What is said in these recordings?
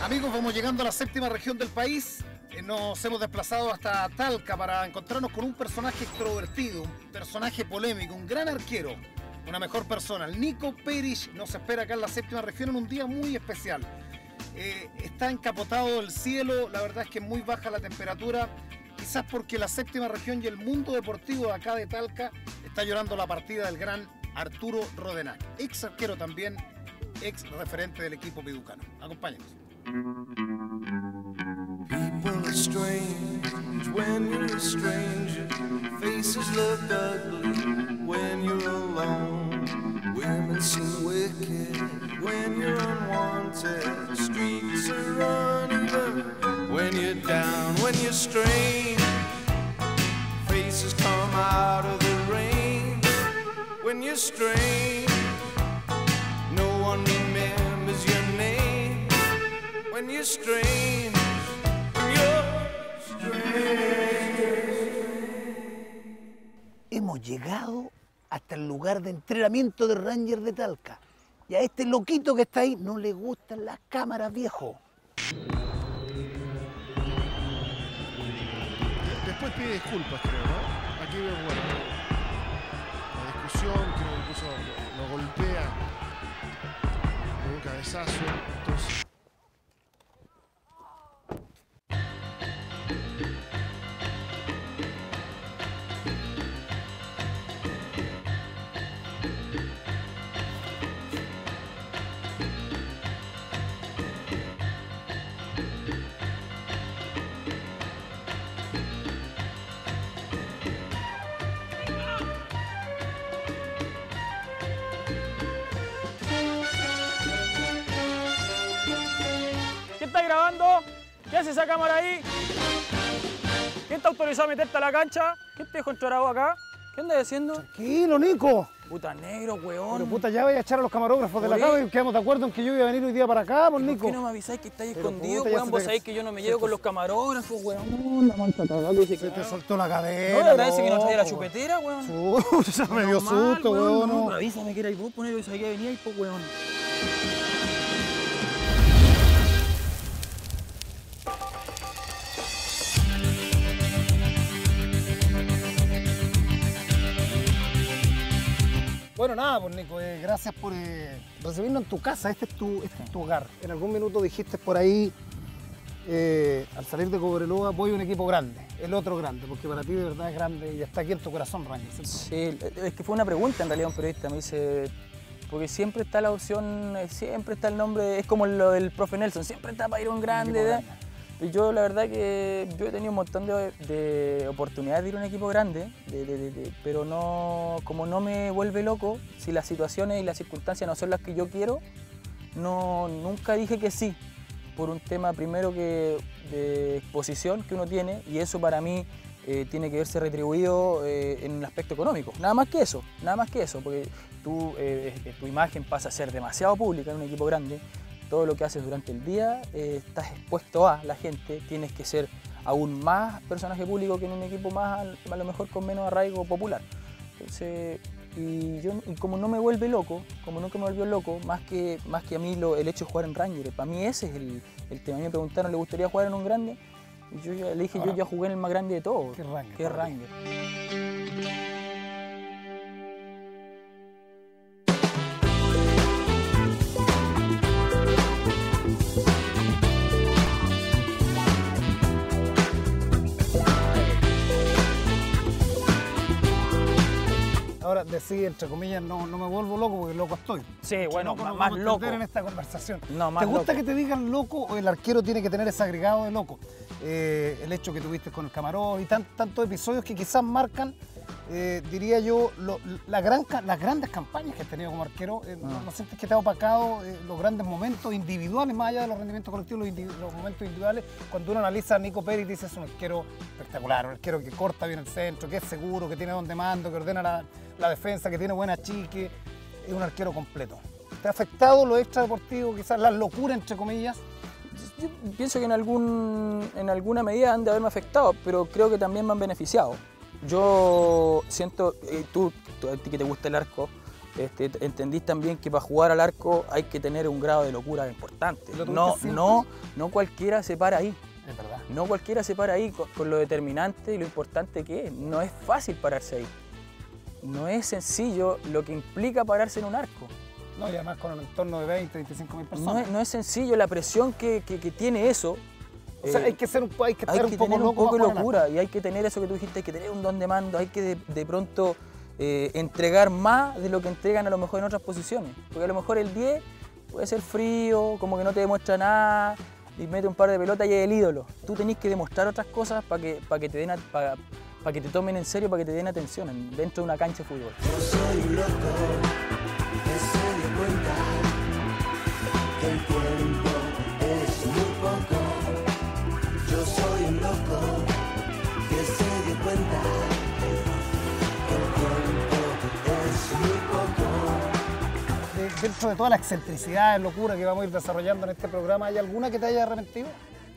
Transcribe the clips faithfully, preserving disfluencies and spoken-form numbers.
Amigos, vamos llegando a la séptima región del país. Nos hemos desplazado hasta Talca para encontrarnos con un personaje extrovertido, un personaje polémico, un gran arquero, una mejor persona. El Nico Peris nos espera acá en la séptima región en un día muy especial. Eh, está encapotado el cielo, la verdad es que es muy baja la temperatura, quizás porque la séptima región y el mundo deportivo de acá de Talca está llorando la partida del gran Arturo Rodenac, ex arquero también, ex referente del equipo piducano. Acompáñenos. People are strange when you're a stranger. Faces look ugly when you're alone. Women seem wicked when you're unwanted. Streets are uneven when you're down, when you're strange. Faces come out of the rain when you're strange. No one remembers your name when you're strange. Hemos llegado hasta el lugar de entrenamiento de Ranger de Talca. Y a este loquito que está ahí no le gustan las cámaras, viejo. Después pide disculpas, creo, ¿no? Aquí veo, bueno, la discusión, que incluso lo golpea con un cabezazo. Entonces... ¿Está grabando? ¿Qué hace esa cámara ahí? ¿Quién está autorizado a meterte a la cancha? ¿Quién te dejó entrar a vos acá? ¿Qué andas haciendo? Tranquilo, Nico. Puta negro, weón. Pero puta, ya voy a echar a los camarógrafos de la cama y quedamos de acuerdo en que yo iba a venir hoy día para acá, pues, Nico. ¿Por qué no me avisáis que estáis Pero, escondido, puta, ya weón? se Vos te- sabéis que yo no me llevo se con te- los camarógrafos, weón. La mancha cagada que se Se te caga. soltó la cadena. No, le agradece que no traía la loco. chupetera, weón. Puta, me dio Menos mal, susto, weón. No, no. pero avísame que erais vos, ponelo, sabía que veníais, pues, weón. Bueno, nada, pues Nico, eh, gracias por eh, recibirnos en tu casa. Este es tu, este es tu hogar. En algún minuto dijiste por ahí, eh, al salir de Cobreloa, voy a un equipo grande, el otro grande, porque para ti de verdad es grande y está aquí en tu corazón, Ranger, ¿cierto? Sí, es que fue una pregunta en realidad un periodista, me dice, porque siempre está la opción, eh, siempre está el nombre, es como lo del profe Nelson, siempre está para ir a un grande. equipo ¿verdad? grande. Y yo la verdad que yo he tenido un montón de, de oportunidades de ir a un equipo grande, de- de- de- de- pero no, como no me vuelve loco, si las situaciones y las circunstancias no son las que yo quiero, no, nunca dije que sí, por un tema primero que de exposición que uno tiene, y eso para mí eh, tiene que verse retribuido eh, en el aspecto económico. Nada más que eso, nada más que eso, porque tú, eh, eh, tu imagen pasa a ser demasiado pública en un equipo grande. Todo lo que haces durante el día, eh, estás expuesto a la gente, tienes que ser aún más personaje público que en un equipo más, a lo mejor con menos arraigo popular. Entonces, y, yo, y como no me vuelve loco, como nunca me volvió loco, más que, más que a mí lo, el hecho de jugar en Ranger, para mí ese es el, el tema. A mí me preguntaron, ¿le gustaría jugar en un grande? Y yo ya, le dije, Ahora, yo ya jugué en el más grande de todos. ¿qué Ranger ¿Qué para ti? Ranger? Ahora decir, entre comillas, no, no me vuelvo loco porque loco estoy. Sí, bueno, Loco más, nos más vamos a loco. entender en esta conversación. No, más ¿Te gusta loco. que te digan loco o el arquero tiene que tener ese agregado de loco? Eh, el hecho que tuviste con el Camarón y tan- tantos episodios que quizás marcan, eh, diría yo, lo- la gran, ca- las grandes campañas que has tenido como arquero. Eh, ¿no, no sientes que te ha opacado eh, los grandes momentos individuales, más allá de los rendimientos colectivos, los, individu- los momentos individuales? Cuando uno analiza a Nico Pérez, dice es un arquero espectacular, un arquero que corta bien el centro, que es seguro, que tiene donde mando, que ordena la, la defensa, que tiene buena chique, es un arquero completo. ¿Te ha afectado lo extradeportivo, quizás la locura, entre comillas? Yo pienso que en, algún, en alguna medida han de haberme afectado, pero creo que también me han beneficiado. Yo siento, eh, tú, tú, a ti que te gusta el arco, este, entendís también que para jugar al arco hay que tener un grado de locura importante. ¿Lo No, tuviste no, no cualquiera se para ahí. Es verdad. No cualquiera se para ahí con, con lo determinante y lo importante que es. No es fácil pararse ahí. No es sencillo lo que implica pararse en un arco. No, y además con un entorno de veinte, veinticinco mil personas. No es, no es sencillo la presión que, que, que tiene eso. O sea, Eh, hay que ser un, hay que hay estar que un poco tener un loco poco de para jugar al locura y hay que tener eso que tú dijiste, hay que tener un don de mando, hay que de, de pronto eh, entregar más de lo que entregan a lo mejor en otras posiciones. Porque a lo mejor el diez puede ser frío, como que no te demuestra nada y mete un par de pelotas y es el ídolo. Tú tenés que demostrar otras cosas para que, para que te den, para, para que te tomen en serio, para que te den atención en- dentro de una cancha de fútbol. Yo soy un loco que se dio cuenta que el tiempo es muy poco. Yo soy un loco que se dio cuenta que el tiempo es muy poco. De- dentro de toda la excentricidad, locura que vamos a ir desarrollando en este programa, ¿hay alguna que te haya arrepentido?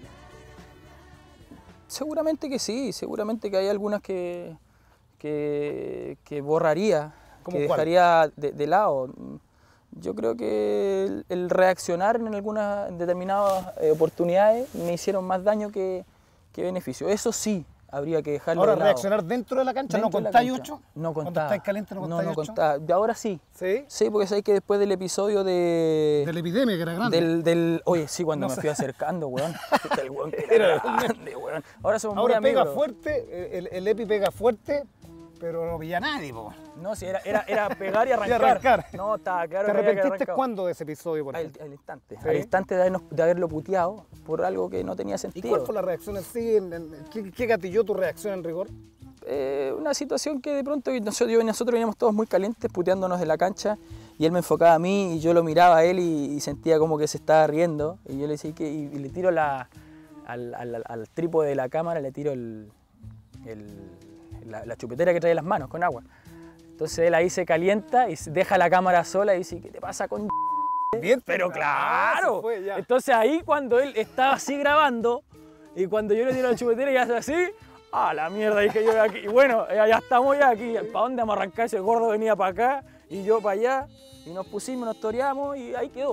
Seguramente que sí, seguramente que hay algunas que, que, que borraría, ¿Cómo que cuál? dejaría de, de lado. Yo creo que el, el reaccionar en algunas determinadas eh, oportunidades me hicieron más daño que, que beneficio. Eso sí, habría que dejarlo Ahora, de lado. reaccionar dentro de la cancha, Dentro ¿no de la contáis cancha. ocho? No Cuando contaba. estáis calientes, ¿no no, contáis no ocho? contaba. De ahora sí. ¿Sí? Sí, porque sabéis que después del episodio de... De la epidemia, que era grande. Del, del, oye, sí, cuando No me sé. fui acercando, weón. Puta, el weón que era grande, weón. Ahora somos Ahora muy pega amigos. fuerte, el, el Epi pega fuerte, pero no pilla a nadie, po. No, sí, era, era, era pegar y arrancar. arrancar. No, estaba claro ¿Te que había que arrepentiste arrancar. cuándo de ese episodio, por Al, ejemplo? al instante. ¿Sí? Al instante de, habernos- de haberlo puteado por algo que no tenía ¿Y sentido. cuál fue la reacción en sí? En- en- ¿Qué, qué gatilló tu reacción en rigor? Eh, una situación que de pronto nosotros, yo- nosotros veníamos todos muy calientes, puteándonos de la cancha, y él me enfocaba a mí y yo lo miraba a él y, y sentía como que se estaba riendo. Y yo le decía que y, y le tiro la, al, al- al trípode de la cámara, le tiro el, el- la, la chupetera que trae en las manos con agua. Entonces él ahí se calienta y se deja la cámara sola y dice, ¿qué te pasa con...? Bien, Pero ah, claro, se fue ya. entonces ahí cuando él estaba así grabando y cuando yo le tiro la chupetera y hace así, ah, la mierda, dije yo aquí. Y bueno, ya, ya estamos ya aquí, ¿para dónde vamos a arrancar? Ese gordo venía para acá y yo para allá y nos pusimos, nos toreamos y ahí quedó.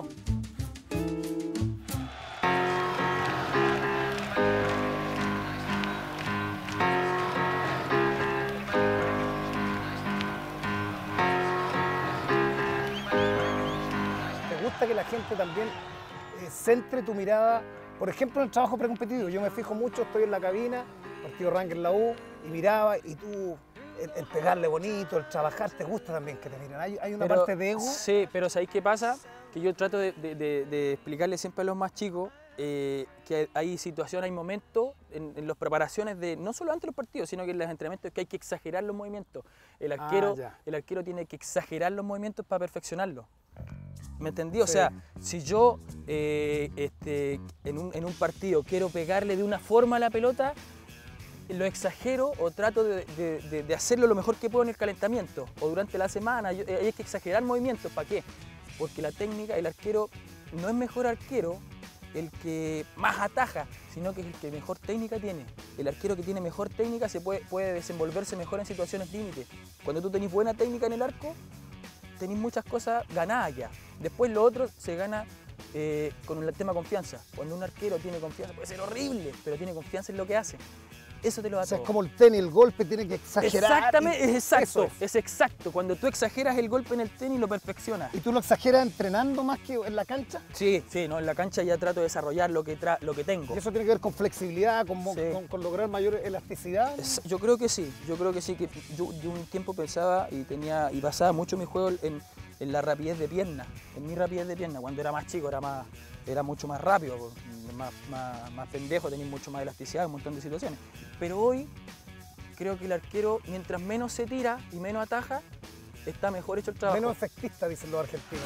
¿Te gusta que la gente también eh, centre tu mirada, por ejemplo, en el trabajo precompetitivo? Yo me fijo mucho, estoy en la cabina, partido ranking en la U, y miraba, y tú, el, el pegarle bonito, el trabajar, ¿te gusta también que te miren? ¿Hay, hay una Pero- parte de ego? Sí, pero ¿sabéis qué pasa? Que yo trato de, de- de- de explicarle siempre a los más chicos eh, que hay situaciones, hay momentos en, en las preparaciones de, no solo antes de los partidos, sino que en los entrenamientos, que hay que exagerar los movimientos. El Ah, arquero, ya. el arquero tiene que exagerar los movimientos para perfeccionarlos. ¿Me entendí? O Sí. sea, si yo eh, este, en, un, en un partido quiero pegarle de una forma a la pelota, lo exagero o trato de, de- de- de hacerlo lo mejor que puedo en el calentamiento o durante la semana. Yo- hay que exagerar movimientos. ¿Para qué? Porque la técnica, el arquero no es mejor arquero el que más ataja, sino que es el que mejor técnica tiene. El arquero que tiene mejor técnica se puede, puede desenvolverse mejor en situaciones límite. Cuando tú tenés buena técnica en el arco, tenéis muchas cosas ganadas ya. Después lo otro se gana eh, con el tema confianza. Cuando un arquero tiene confianza, puede ser horrible, pero tiene confianza en lo que hace. Eso te lo da O sea, todo. es como el tenis, el golpe tiene que exagerar. Exactamente, y- es exacto, eso es. es. exacto. Cuando tú exageras el golpe en el tenis, lo perfeccionas. ¿Y tú lo exageras entrenando más que en la cancha? Sí, sí, no, en la cancha ya trato de desarrollar lo que, tra- lo que tengo. ¿Y eso tiene que ver con flexibilidad, con, mo- Sí. con- con lograr mayor elasticidad? Es- Yo creo que sí, yo creo que sí, que yo, yo un tiempo pensaba y tenía y basaba mucho mi juego en, en la rapidez de pierna, en mi rapidez de pierna. Cuando era más chico era más, era mucho más rápido, más, más, más pendejo, tenía mucho más elasticidad en un montón de situaciones. Pero hoy creo que el arquero, mientras menos se tira y menos ataja, está mejor hecho el trabajo. Menos efectista, dicen los argentinos.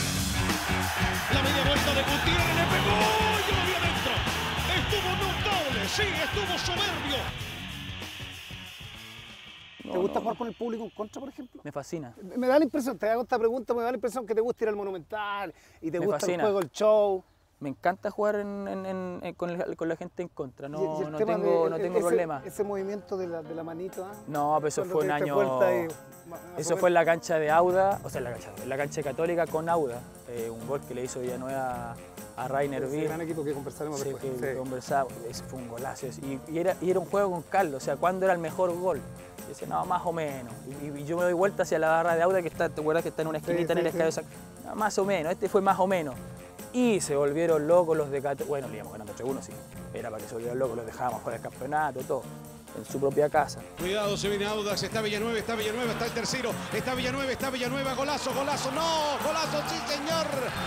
La media vuelta de Gutiérrez le pegó y lo vio adentro. Estuvo notable, sí, estuvo soberbio. No, ¿Te gusta no, jugar con el público en contra, por ejemplo? me fascina. Me da la impresión, te hago esta pregunta, me da la impresión que te gusta ir al Monumental y te Me gusta fascina. el juego, el show. Me encanta jugar en, en, en, en, con, el, con la gente en contra, no, Y- y el no tema tengo, de- no ese- tengo problema. Ese movimiento de la, de la manito, ¿ah? No, pero eso Cuando fue un te diste año... vuelta y- ma- más Eso o fue en menos. la cancha de Auda, o sea, en la cancha, en la cancha Católica con Auda, eh, un gol que le hizo Villanueva a Rainer Ese Vir. gran equipo que conversaremos Sí, después. que Sí. conversaba, ese fue un golazo. Y, y, era, y era un juego con Carlos, o sea, ¿cuándo era el mejor gol? Yo decía, no, más o menos. Y, y yo me doy vuelta hacia la barra de Auda, que está, ¿te acuerdas que está en una esquinita Sí, en el sí, estadio? sí. No, más o menos, este fue más o menos. Y se volvieron locos los de Católica. Bueno, le íbamos ganando tres uno, sí. Era para que se volvieran locos, los dejábamos fuera del campeonato, todo. En su propia casa. Cuidado, se viene Audax, está Villanueva, está Villanueva, está el tercero, está Villanueva, está Villanueva, golazo, golazo, no, golazo, sí señor.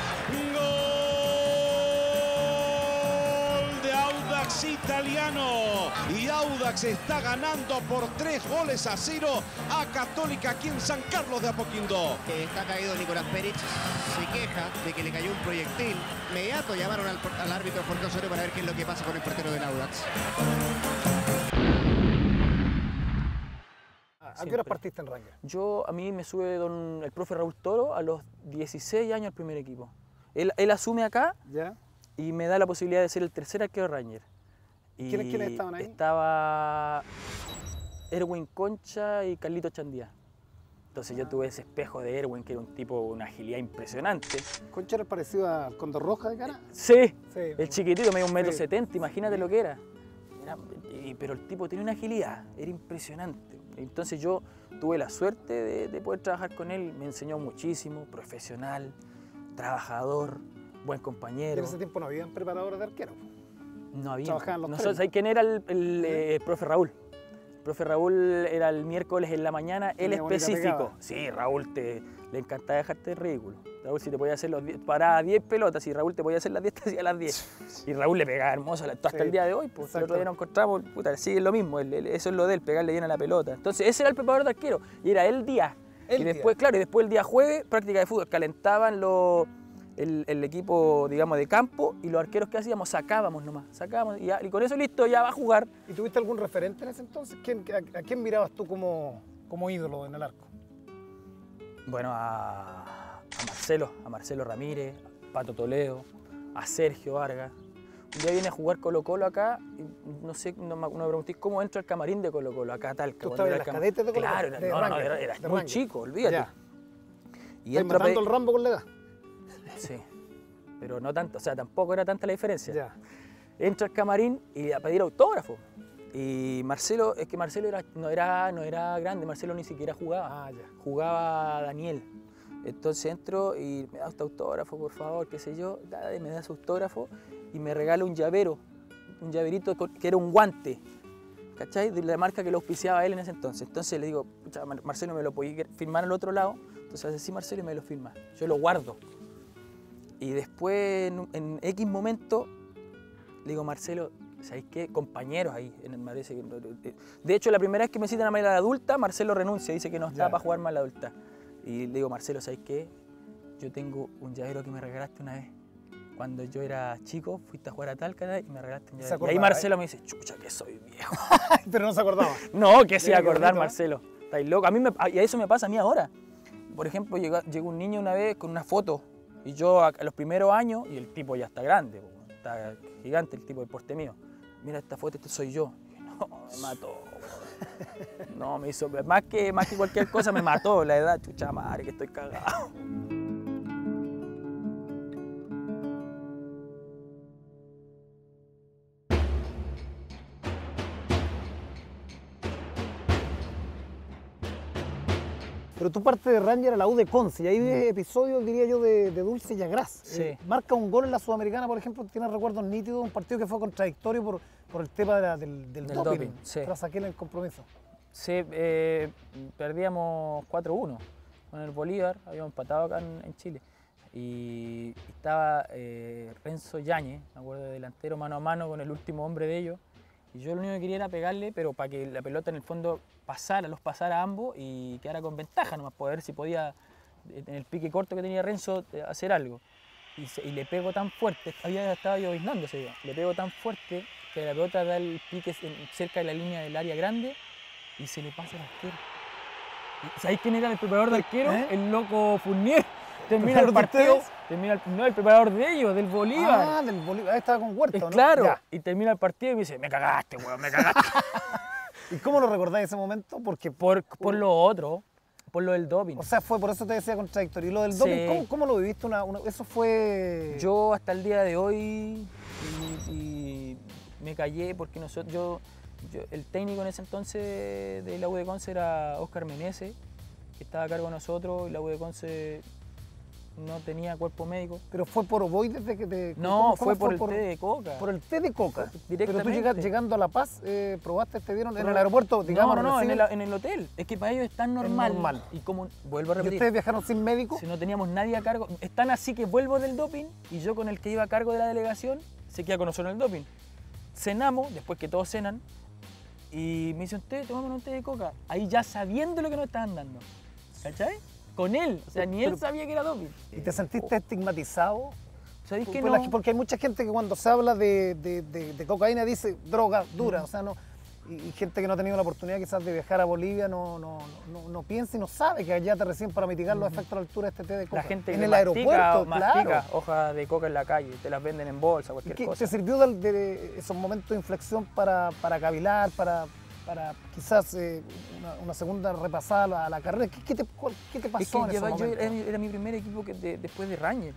Gol de Audax italiano. Y Audax está ganando por tres goles a cero a Católica aquí en San Carlos de Apoquindo. Que está caído Nicolás Pérez, se queja de que le cayó un proyectil. Inmediato llamaron al, al árbitro Jorge Osorio para ver qué es lo que pasa con el portero del Audax. ¿A qué Siempre. horas partiste en Rangers? Yo, a mí me sube don, el profe Raúl Toro a los dieciséis años al primer equipo. Él, él asume acá ¿Ya? y me da la posibilidad de ser el tercer arquero de Ranger. Y ¿Quiénes- quiénes estaban ahí? Estaba Erwin Concha y Carlito Chandía. Entonces yo tuve ese espejo de Erwin, que era un tipo, una agilidad impresionante. ¿Concha era parecido al Condor Roja de cara? Sí, Sí. el chiquitito, medio un metro Sí. setenta, imagínate lo que era. Era- y- Pero el tipo tenía una agilidad, era impresionante. Entonces yo tuve la suerte de, de poder trabajar con él, me enseñó muchísimo, profesional, trabajador, buen Y compañero. en ese tiempo no habían preparadores de arquero. No había. trabajaban los Nosotros, tres. ¿sabes quién era el, el, eh, el profe Raúl? El profe Raúl era el miércoles en la mañana, él Tenía bonita específico. pegada. Sí, Raúl te, le encantaba dejarte ridículo. Raúl, si te podía hacer los diez, paraba diez pelotas, y Raúl te podía hacer las diez, te hacía las diez. Y Raúl le pegaba hermoso hasta Sí, el día de hoy. Pues el exacto. otro día nos encontramos, puta, sigue lo mismo, él- él- eso es lo de él, pegarle bien a la pelota. Entonces, ese era el preparador de arquero, y era el día. El y día. después, claro, y después el día jueves, práctica de fútbol, calentaban los. El, el equipo, digamos, de campo, y los arqueros que hacíamos sacábamos nomás, sacábamos y, ya, y con eso listo, ya va a jugar. ¿Y tuviste algún referente en ese entonces? ¿Quién- a, a quién mirabas tú como, como ídolo en el arco? Bueno, a, a Marcelo, a Marcelo Ramírez, a Pato Toledo, a Sergio Vargas. Un día viene a jugar Colo Colo acá, y no sé, no me, no me pregunté cómo entra al camarín de Colo Colo, acá a Talca. ¿Tú cuando estabas era en las el cam- cadetes de Colo Colo? Claro, era, De no, no, no, Ranger, era, era de muy Ranger. chico, olvídate. Ya. Y ¿Estás entro a matando pe- el Rambo con la edad? Sí, pero no tanto, o sea, tampoco era tanta la diferencia. Ya. Entro al camarín y a pedir autógrafo. Y Marcelo, es que Marcelo era, no, era, no era grande, Marcelo ni siquiera jugaba. Ah, ya. Jugaba Daniel. Entonces entro y me da este autógrafo, por favor, qué sé yo, dale, me da su autógrafo y me regala un llavero, un llaverito con- que era un guante, ¿cachai? De la marca que lo auspiciaba él en ese entonces. Entonces le digo, "Pucha, Mar- Marcelo, ¿me lo podía firmar al otro lado?" Entonces hace, sí, Marcelo, y me lo firma. Yo lo guardo. Y después, en, en X momento, le digo, Marcelo, ¿sabéis qué? Compañeros ahí, en el Madrid. De hecho, la primera vez que me citan a mí a la adulta, Marcelo renuncia, dice que no está Ya. para jugar más la adulta. Y le digo, Marcelo, ¿sabes qué? Yo tengo un llavero que me regalaste una vez. Cuando yo era chico, fuiste a jugar a Talca y me regalaste un Se llavero. Y acordaba, ahí ¿eh? Marcelo me dice, chucha, que soy viejo. Pero no se acordaba. No, que se iba a Mira qué acordar, bonito, ¿eh? Marcelo. Estáis loco. A mí me, y a eso me pasa a mí ahora. Por ejemplo, llegó, llegó un niño una vez con una foto. Y yo a, a los primeros años, y el tipo ya está grande, po, está gigante el tipo de porte mío. Mira esta foto, este soy yo. Y no, me mató. weón. No, me hizo, más que, más que cualquier cosa me mató la edad, chucha madre, que estoy cagado. Pero tú partes de Ranger a la U de Conce y ahí ves episodios, diría yo, de, de Dulce y Agraz. Sí. Eh, marca un gol en la Sudamericana, por ejemplo, tienes recuerdos nítidos, un partido que fue contradictorio por, por el tema de la- del, del Del doping, doping, sí. tras aquel el compromiso. Sí, eh, perdíamos cuatro uno con el Bolívar, habíamos empatado acá en, en Chile. Y estaba eh, Renzo Yáñez, me acuerdo, de delantero mano a mano con el último hombre de ellos. Y yo lo único que quería era pegarle, pero para que la pelota en el fondo pasara, los pasara a ambos y quedara con ventaja, nomás poder ver si podía, en el pique corto que tenía Renzo, eh, hacer algo. Y, se- y le pego tan fuerte, había estado lloviznando ese día, le pego tan fuerte que la pelota da el pique en- cerca de la línea del área grande y se le pasa al arquero. ¿Y ¿Sabéis quién era el preparador de arquero? ¿Eh? El loco Fournier. Termina el ¿Preparador de partido, ustedes? termina el, no, el preparador de ellos, del Bolívar. Ah, del Bolívar. Ahí estaba con Huerta, Es ¿no? claro. Ya. Y termina el partido y me dice, me cagaste, weón, me cagaste. ¿Y cómo lo recordáis ese momento? Porque, por, por lo otro, por lo del doping. o sea, fue por eso te decía contradictorio. ¿Y lo del Sí. doping, ¿cómo, cómo lo viviste? Una, una- eso fue... Yo hasta el día de hoy y, y me callé porque nosotros, yo, yo- el técnico en ese entonces de la U de Conce era Óscar Meneses, que estaba a cargo de nosotros, y la U de Conce no tenía cuerpo médico. Pero fue por ovoides de que te... No, ¿cómo- fue cómo por el té de coca. Por el té de coca. Directamente. Pero tú llega- llegando a La Paz, eh, probaste, te dieron en el aeropuerto, digamos, no, no, no, en el, reciben- en el hotel. Es que para ellos es tan normal. normal. Y como, vuelvo a ¿Y repetir, ustedes viajaron sin médico? si no teníamos nadie a cargo, es tan así que vuelvo del doping y yo con el que iba a cargo de la delegación se queda con nosotros en el doping. Cenamos, después que todos cenan, y me dice, usted, tomámonos un té de coca. Ahí ya sabiendo lo que nos estaban dando. ¿Cachai? Con él. O sea, ni él Pero- sabía que era doping. ¿Y te sentiste estigmatizado? ¿Sabéis que Por no? la- Porque hay mucha gente que cuando se habla de, de- de- de cocaína dice droga dura, Mm. o sea, no, y, y gente que no ha tenido la oportunidad quizás de viajar a Bolivia no, no, no, no piensa y no sabe que allá te recién para mitigar los efectos de la altura de este té de coca. La gente en que el mastica, aeropuerto, mastica claro. hojas de coca en la calle, te las venden en bolsa, cualquier ¿Qué- cosa. ¿Te sirvió de, de esos momentos de inflexión para, para cavilar, para, para quizás eh, una, una segunda repasada a la, a la carrera? ¿Qué, qué te, cuál- qué te pasó Es que en ese lleva- yo momento? era, mi- era mi primer equipo que de- después de Rangel.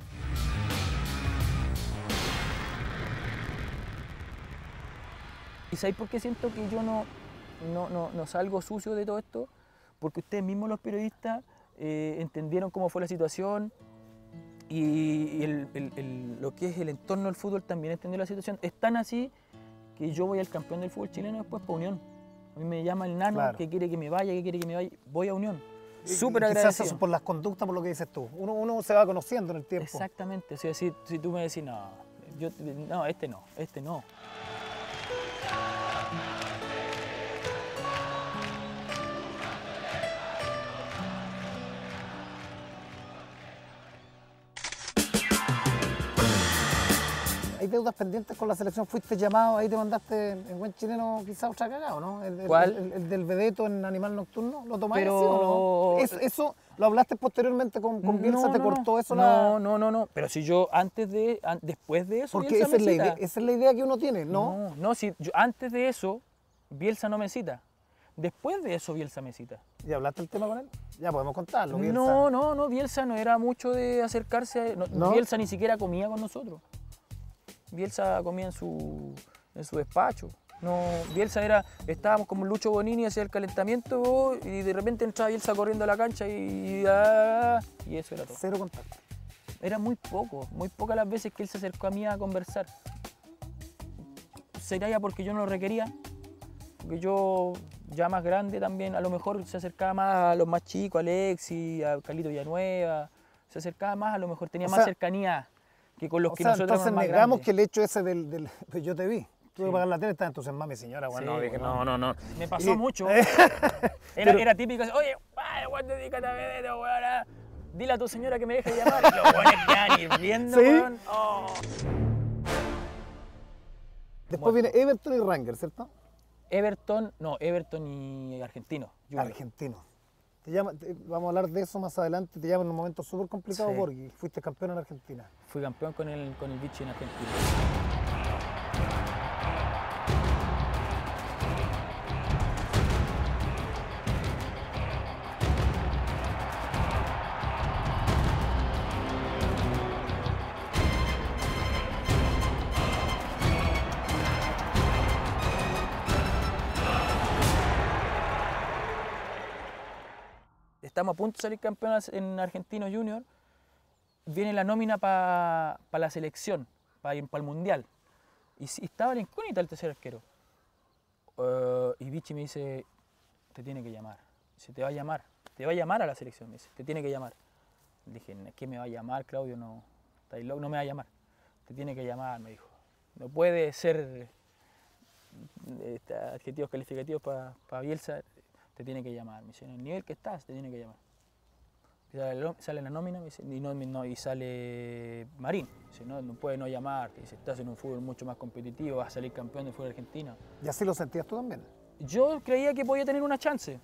¿Y sabéis por qué siento que yo no, no, no, no salgo sucio de todo esto? Porque ustedes mismos los periodistas eh, entendieron cómo fue la situación y, y el- el- el- lo que es el entorno del fútbol también entendió la situación. Es tan así que yo voy al campeón del fútbol chileno después para Unión. A mí me llama el nano Claro. que quiere que me vaya, que quiere que me vaya. Voy a Unión. Y- Súper y quizás agradecido. eso por las conductas, por lo que dices tú. Uno, uno se va conociendo en el tiempo. Exactamente, o sea, si, si tú me decís, no, yo, no, este no, este no. ¿Hay deudas pendientes con la selección? ¿Fuiste llamado? Ahí te mandaste en buen chileno quizás otra cagada, ¿no? El, el- ¿Cuál? El, el del vedeto en Animal Nocturno. ¿Lo tomaste Pero- así o no? Es- ¿Eso lo hablaste posteriormente con, con Bielsa? No, ¿Te no, cortó no. eso? No, la... no, no, no, pero si yo antes de, an- después de eso, Porque Bielsa esa es, me la cita. idea, esa es la idea que uno tiene, ¿no? No, no, si yo, antes de eso, Bielsa no me cita. Después de eso, Bielsa me cita. ¿Ya hablaste el tema con él? Ya podemos contarlo. Bielsa. No, no, no, Bielsa no era mucho de acercarse, a- no, ¿No? Bielsa ni siquiera comía con nosotros. Bielsa comía en su, en su despacho. No, Bielsa era, estábamos como Lucho Bonini, hacía el calentamiento y de repente entraba Bielsa corriendo a la cancha y, y, ah, y eso era todo. Cero contacto. Era muy poco, muy pocas las veces que él se acercó a mí a conversar. Sería ya porque yo no lo requería, porque yo ya más grande también, a lo mejor se acercaba más a los más chicos, a Alexis, a Carlito Villanueva, se acercaba más, a lo mejor tenía O más sea- cercanía que con los O que sea, nosotros entonces éramos más negamos grandes. que el hecho ese del... del pues yo te vi. Tuve Sí. que pagar la tele, estaba entusiasmada mi señora. Bueno, Sí, no, dije, bueno. no, no, no. Me pasó Y- mucho. Eh, Era, pero- era típico, oye, vaya, weón, dedícate a ver, weón, ah. dile a tu señora que me deje llamar. Y los weones quedan hirviendo, ¿Sí? weón. Oh. Después viene Everton y Rangers, ¿cierto? Everton, no, Everton y Argentino. Junior. Argentino. Te llama, te- vamos a hablar de eso más adelante. Te llama en un momento súper complicado, Sí. Borghi. Fuiste campeón en Argentina. Fui campeón con el, con el Vichy en Argentina. Estamos a punto de salir campeones en Argentino Junior. Viene la nómina para la selección, para el Mundial. Y, si- estaba la incógnita el tercer arquero. Eh, y Vichy me dice, te tiene que llamar. Dice, te va a llamar. Te va a llamar a la selección, me dice, te tiene que llamar. Le dije, ¿qué me va a llamar, Claudio? No, estáis loco, no me va a llamar. Te tiene que llamar, me dijo. No puede ser este, adjetivos calificativos para Bielsa, te tiene que llamar. Me dice, en el nivel que estás, te tiene que llamar. Y sale, la- sale la nómina me dice, y, no, no, y sale Marín. Dice, no, no puede no llamarte. Dice, estás en un fútbol mucho más competitivo, vas a salir campeón del fútbol argentino. ¿Y así lo sentías tú también? Yo creía que podía tener una chance.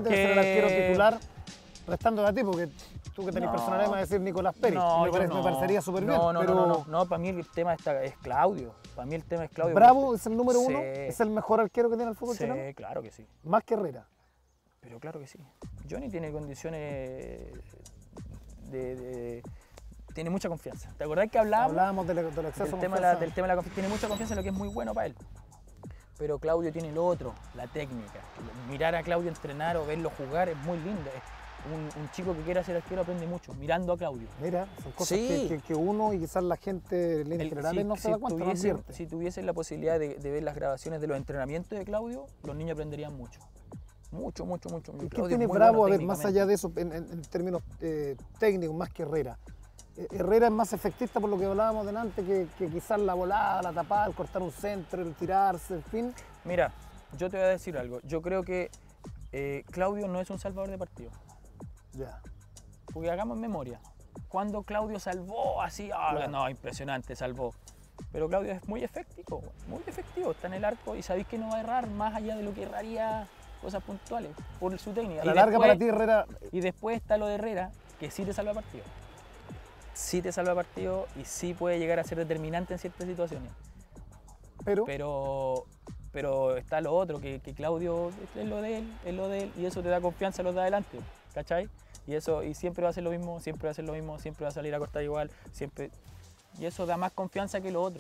debe ser el arquero titular, restando a ti, porque tú que tenés No. personalidad me vas a decir Nicolás Pérez. No, me, yo parece- no. me parecería súper bien. No, no, pero no, no, no, no, para mí el tema está, es Claudio. Para mí el tema es Claudio. Bravo es el número Sí. uno, es el mejor arquero que tiene el fútbol Sí, chileno, claro que sí. más que Herrera. Pero claro que sí. Johnny tiene condiciones de, de- tiene mucha confianza. ¿Te acordás que hablábamos? Hablábamos del, del exceso del de tema, de la, confianza. del tema de la confianza. Tiene mucha confianza en lo que es muy bueno para él. Pero Claudio tiene lo otro, la técnica. Mirar a Claudio entrenar o verlo jugar es muy lindo. Es un, un chico que quiera ser arquero aprende mucho, mirando a Claudio. Mira, son cosas Sí. que, que- que uno y quizás la gente en líneas El- generales si, no se si da cuenta, no tuviesen, advierte. si tuviesen la posibilidad de, de ver las grabaciones de los entrenamientos de Claudio, los niños aprenderían mucho. Mucho, mucho, mucho. ¿Y qué Claudio es tiene muy Bravo? bueno A ver, más allá de eso, en, en- en términos eh, técnicos, más que Herrera. Eh, Herrera es más efectista por lo que hablábamos delante, que, que quizás la volada, la tapada, el cortar un centro, el tirarse, en fin. Mira, yo te voy a decir algo. Yo creo que eh, Claudio no es un salvador de partido. Ya. Porque hagamos memoria. Cuando Claudio salvó así, ah, Claro. no, impresionante, salvó. Pero Claudio es muy efectivo, muy efectivo. Está en el arco y sabéis que no va a errar más allá de lo que erraría cosas puntuales por su técnica. A Y la larga después- para ti, Herrera, Y después está lo de Herrera, que sí te salva partido. Sí te salva partido y sí puede llegar a ser determinante en ciertas situaciones. pero, Pero, pero está lo otro, que, que Claudio es lo de él, es lo de él, y eso te da confianza los de adelante, ¿cachai? Y eso, y siempre va a ser lo mismo, siempre va a ser lo mismo, siempre va a salir a cortar igual, siempre. Y eso da más confianza que lo otro.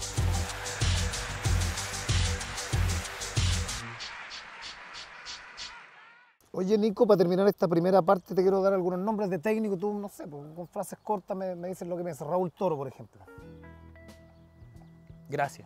oye Nico, para terminar esta primera parte te quiero dar algunos nombres de técnico, tú no sé, pues, con frases cortas me, me dices lo que piensas. Raúl Toro, por ejemplo. Gracias.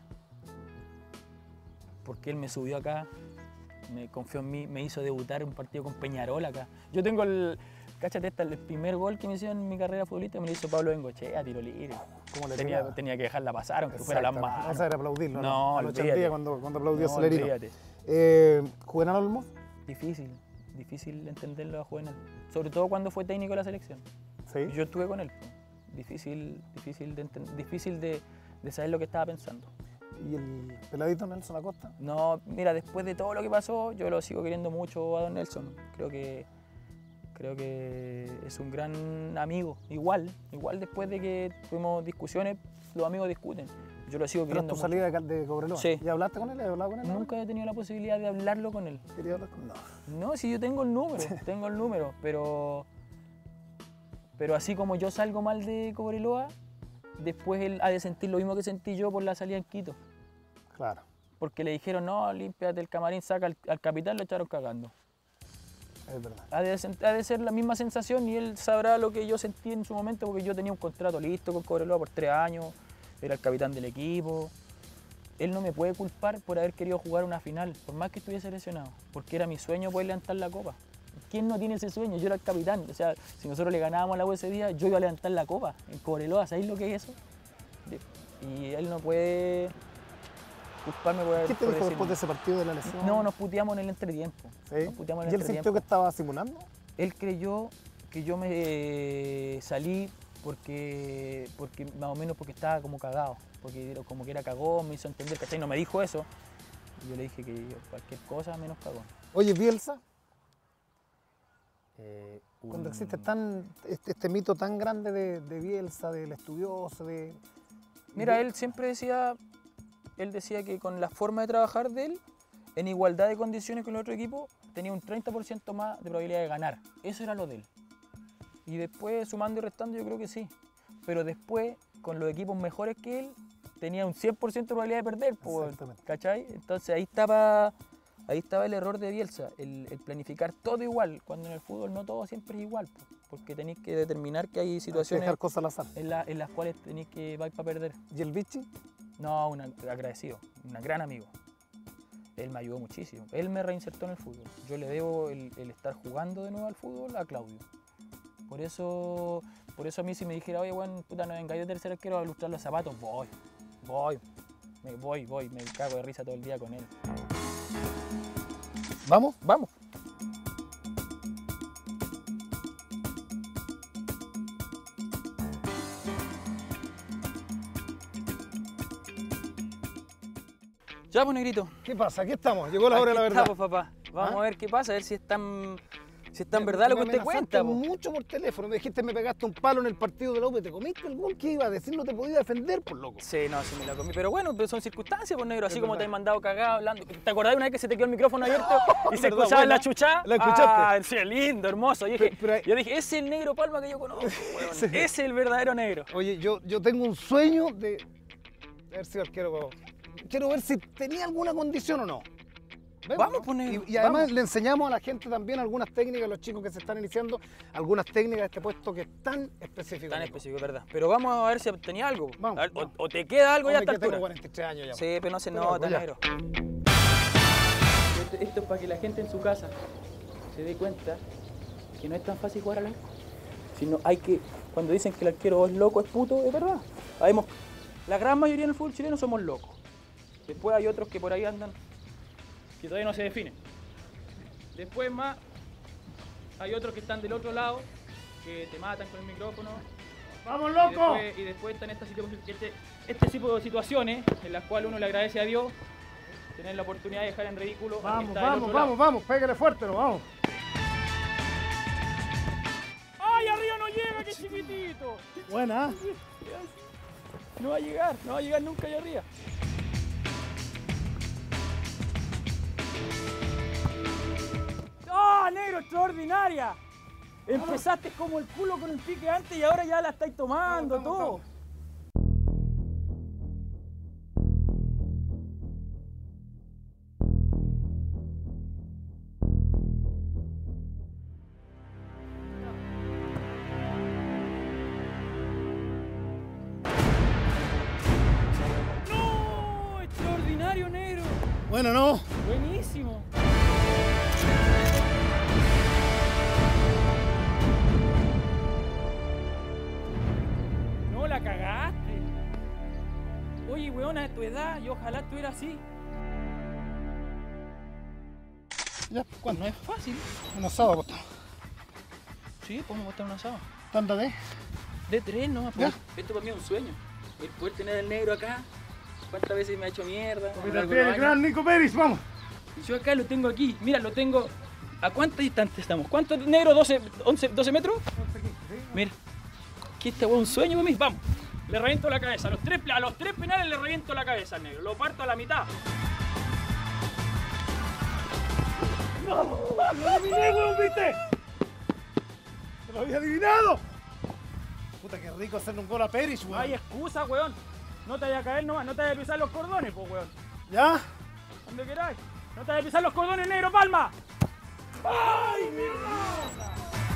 Porque él me subió acá, me confió en mí, me hizo debutar en un partido con Peñarol acá. Yo tengo el, cáchate esta, el primer gol que me hicieron en mi carrera futbolista me lo hizo Pablo Bengochea, tiro libre. ¿Cómo le Tenía, pegaba? tenía que dejarla pasar, aunque fuera las Exacto. manos. O sea, era aplaudirlo, ¿no? No, A los olvídate. Chandía cuando, cuando aplaudió No, Celerino. olvídate. Eh, Juvenal Olmo, Difícil, difícil entenderlo a Juvenal. Sobre todo cuando fue técnico de la selección. sí. Yo estuve con él. Difícil, difícil, de, enten- difícil de, de saber lo que estaba pensando. Y el peladito Nelson Acosta. No, mira, después de todo lo que pasó, yo lo sigo queriendo mucho a Don Nelson. Creo que, creo que es un gran amigo. Igual, igual después de que tuvimos discusiones, los amigos discuten. Yo lo sigo Tras queriendo tu mucho. salida de, Cal- de Cobreloa. Sí. ¿Y hablaste con él? ¿Has hablado con él? Nunca he tenido la posibilidad de hablarlo con él. ¿Quería hablar con él? No. No, si yo tengo el número, tengo el número, pero, pero así como yo salgo mal de Cobreloa, después él ha de sentir lo mismo que sentí yo por la salida en Quito. Claro. Porque le dijeron, no, límpiate el camarín, saca al, al capitán, lo echaron cagando. Es verdad. Ha de, sen- ha de ser la misma sensación y él sabrá lo que yo sentí en su momento porque yo tenía un contrato listo con Cobreloa por tres años, era el capitán del equipo. Él no me puede culpar por haber querido jugar una final, por más que estuviese lesionado, porque era mi sueño poder levantar la copa. ¿Quién no tiene ese sueño? Yo era el capitán, o sea, si nosotros le ganábamos a la U ese día, yo iba a levantar la copa en Cobreloa, ¿sabéis lo que es eso? De- Y él no puede culparme por haber ¿Qué te por dijo decirme. después de ese partido de la lesión? No, nos puteamos en el entretiempo. ¿Sí? Nos puteamos en ¿Y el él sintió entretiempo. que estaba simulando? Él creyó que yo me salí porque, porque más o menos porque estaba como cagado, porque era como que era cagón, me hizo entender, ¿cachai? No me dijo eso. Y yo le dije que cualquier cosa menos cagón. Oye, Bielsa, Eh, cuando un- existe tan, este, este mito tan grande de, de Bielsa, del estudioso, de... Mira, de- él siempre decía, él decía que con la forma de trabajar de él, en igualdad de condiciones con el otro equipo, tenía un treinta por ciento más de probabilidad de ganar. Eso era lo de él. Y después, sumando y restando, yo creo que sí. Pero después, con los equipos mejores que él, tenía un cien por ciento de probabilidad de perder, po, Exactamente. ¿cachai? Entonces ahí estaba, ahí estaba el error de Bielsa, el, el planificar todo igual, cuando en el fútbol no todo siempre es igual, po, porque tenéis que determinar que hay Hay que situaciones dejar cosas al azar. en, la- en las cuales tenéis que vais para perder. ¿Y el Vichy? No, un agradecido, un gran amigo. Él me ayudó muchísimo. Él me reinsertó en el fútbol. Yo le debo el, el estar jugando de nuevo al fútbol a Claudio. Por eso, por eso a mí si me dijera, oye, bueno, puta, no vengáis de tercer arquero a ilustrar los zapatos, voy, voy, me voy, voy, me cago de risa todo el día con él. ¿Vamos? Vamos. Ya, pues, negrito. ¿Qué pasa? Aquí estamos. Llegó la hora de la Aquí verdad. estamos, papá. Vamos ¿Ah? a ver qué pasa, a ver si es tan, si es tan Me- verdad lo me que usted amenazaste cuenta. po. mucho por teléfono. Me dijiste me pegaste un palo en el partido de la U, te comiste el gol que iba a decir, no te podía defender, por loco. Sí, no, sí me la comí. Pero bueno, pero son circunstancias, pues negro. Así Es como verdad. te he mandado cagado hablando. ¿Te acordás de una vez que se te quedó el micrófono abierto y se verdad, escuchaba buena. la chucha? ¿La escuchaste? Ah, sí, lindo, hermoso. Yo dije, Pero- pero- yo dije, ese es el negro Palma que yo conozco, weón. Sí. Ese es el verdadero negro. Oye, yo, yo tengo un sueño de haber sido arquero. Quiero ver si tenía alguna condición o no. ¿Ves, Vamos, no? pues, negro, Y, y además vamos. le enseñamos a la gente también algunas técnicas, a los chicos que se están iniciando, algunas técnicas de este puesto que es tan específico. Tan Nico. específico, ¿verdad? Pero vamos a ver si tenía algo. Vamos, A ver, o- vamos. O, te queda algo ya a Hombre, esta que tengo altura. cuarenta y tres años ya. Sí, pero no se Pero nota, algo, ya. negro. Esto, esto es para que la gente en su casa se dé cuenta que no es tan fácil jugar al arco. Sino hay que, cuando dicen que el arquero es loco, es puto, es verdad. Habemos, la gran mayoría en el fútbol chileno somos locos. Después hay otros que por ahí andan, que todavía no se definen. Después más, hay otros que están del otro lado, que te matan con el micrófono. ¡Vamos, Y loco! después, y después están estas situ- este, este tipo de situaciones en las cuales uno le agradece a Dios tener la oportunidad de dejar en ridículo al que Vamos, está del vamos, otro lado. vamos, vamos, pégale fuerte, no vamos. ¡Ay, arriba no llega, qué chiquitito! Buena. No va a llegar, no va a llegar nunca allá arriba. ¡Ah, negro, extraordinaria! Empezaste como el culo con el pique antes y ahora ya la estáis tomando, Vamos, vamos, todo. vamos. ¡No! ¡Extraordinario, negro! Bueno, no. ¡Buenísimo! No, la cagaste. Oye, weona, de tu edad, y ojalá estuviera así. Ya, ¿cuándo? No es fácil. Un asado, apostado. Sí, podemos botar un asado. ¿Tanta de? De tres, ¿no? Ya. Esto para mí es un sueño. El poder tener al negro acá. ¿Cuántas veces me ha hecho mierda? a lo Mira, largo de los el años? gran Nico Pérez, vamos. Y yo acá lo tengo aquí. Mira, lo tengo. ¿A cuánta distancia estamos? ¿Cuánto negro? ¿doce, once, doce metros? Mira. Aquí está un sueño para mí. Vamos. Le reviento la cabeza. A los tres, a los tres penales le reviento la cabeza al negro. Lo parto a la mitad. ¡Lo adiviné, weón, viste! ¡Te lo había adivinado! Puta, qué rico hacerle un gol a Pérez, No weón. hay excusa, weón. No te vayas a caer nomás. No te vayas a pisar los cordones, pues, weón. ¿Ya? Donde queráis. No te vayas a pisar los cordones, negro, palma. ¡Ay, mierda!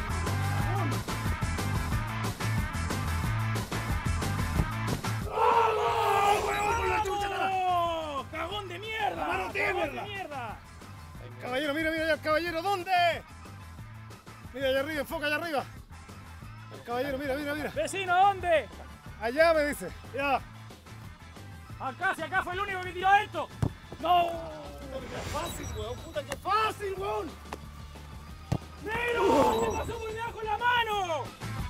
¡Vamos! ¡Cagón de mierda! ¡Mano, ¡Cagón de mierda! mierda! Caballero, mira, mira allá, el caballero, ¿dónde? Mira allá arriba, enfoca allá arriba. El caballero, mira, mira, mira. ¡Vecino, ¿dónde? Allá me dice. Ya. Acá, si acá fue el único que tiró esto. ¡No! Puta, qué fácil, weón. Puta, qué fácil, weón. ¡Negro! ¡Te pasó por debajo de la mano!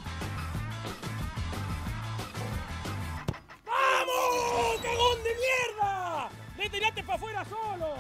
¡Vamos! ¡Cagón de mierda! ¡Le tiraste para afuera solo!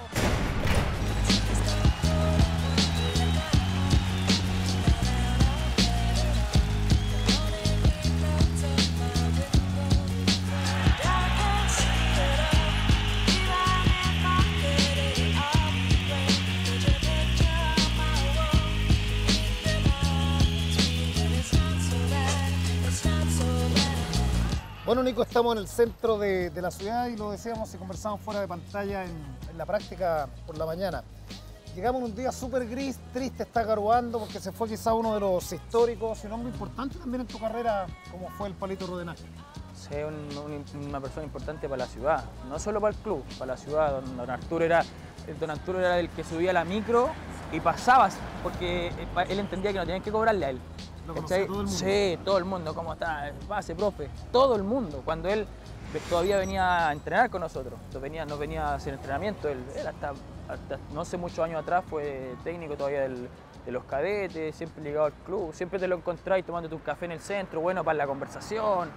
Bueno, Nico, estamos en el centro de, de la ciudad y lo decíamos y conversamos fuera de pantalla en, en la práctica por la mañana. Llegamos en un día súper gris, triste, está garuando porque se fue quizá uno de los históricos y un hombre importante también en tu carrera, como fue el Palito Rodenag. Sí, un- un- una persona importante para la ciudad, no solo para el club, para la ciudad. Don, don Arturo era, don Arturo era el que subía la micro y pasaba, porque él entendía que no tenían que cobrarle a él. Lo conocía ¿Cachai? todo el mundo. Sí, todo el mundo, ¿cómo está? Pase, profe, todo el mundo. Cuando él todavía venía a entrenar con nosotros, no venía, no venía a hacer entrenamiento, él, él hasta, hasta no sé muchos años atrás fue técnico todavía del, de los cadetes, siempre ligado al club, siempre te lo encontráis tomándote un café en el centro, bueno para la conversación.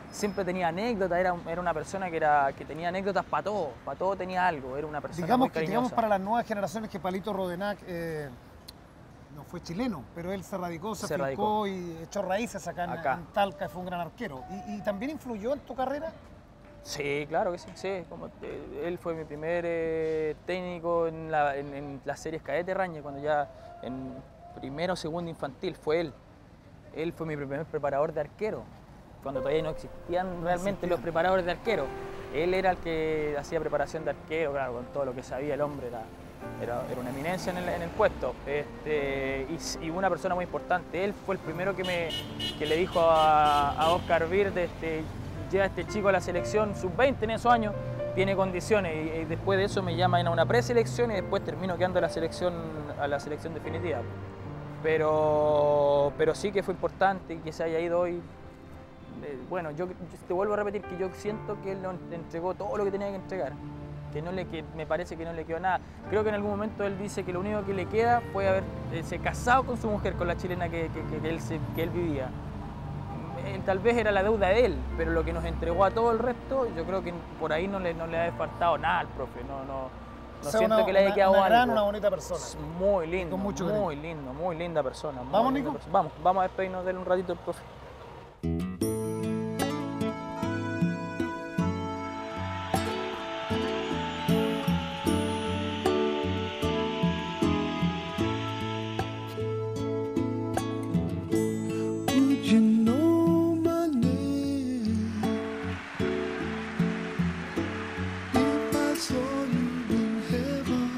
siempre tenía anécdotas, era, un- era una persona que, era, que tenía anécdotas para todo, para todo tenía algo, era una persona Digamos muy que digamos cariñosa. para las nuevas generaciones que Palito Rodenac eh, no fue chileno, pero él se radicó, se, Se afincó radicó. y echó raíces acá, en- Acá. en Talca y fue un gran arquero. ¿Y, y también influyó en tu carrera? Sí, claro que sí, sí. Como, eh, él fue mi primer eh, técnico en, la- en- en las series Cadete Raña, cuando ya en primero o segundo infantil, fue él. Él fue mi primer preparador de arquero, cuando todavía no existían realmente existían. los preparadores de arquero. Él era el que hacía preparación de arquero, claro, con todo lo que sabía el hombre, era, era, era una eminencia en el, en el puesto. Este, y, s- y una persona muy importante. Él fue el primero que, me, que le dijo a, a Oscar Bird, este, lleva a este chico a la selección sub veinte en esos años, tiene condiciones. Y, y después de eso me llaman a una preselección y después termino quedando a la selección, a la selección definitiva. Pero, pero sí que fue importante que se haya ido hoy. Eh, Bueno, yo, yo te vuelvo a repetir que yo siento que él nos entregó todo lo que tenía que entregar, que, no le, que me parece que no le quedó nada. Creo que en algún momento él dice que lo único que le queda fue haberse casado con su mujer, con la chilena que, que- que- que él, se- que él vivía. Eh, Tal vez era la deuda de él, pero lo que nos entregó a todo el resto, yo creo que por ahí no le, no le ha faltado nada al profe. No, no, no O sea, siento una, que le haya una- quedado una gran, algo. una bonita persona. Es muy lindo, con mucho muy lindo, muy linda persona. muy ¿Vamos, linda Nico? persona. Vamos, vamos a despedirnos de él un ratito, el profe. Would you know my name if I saw you in heaven?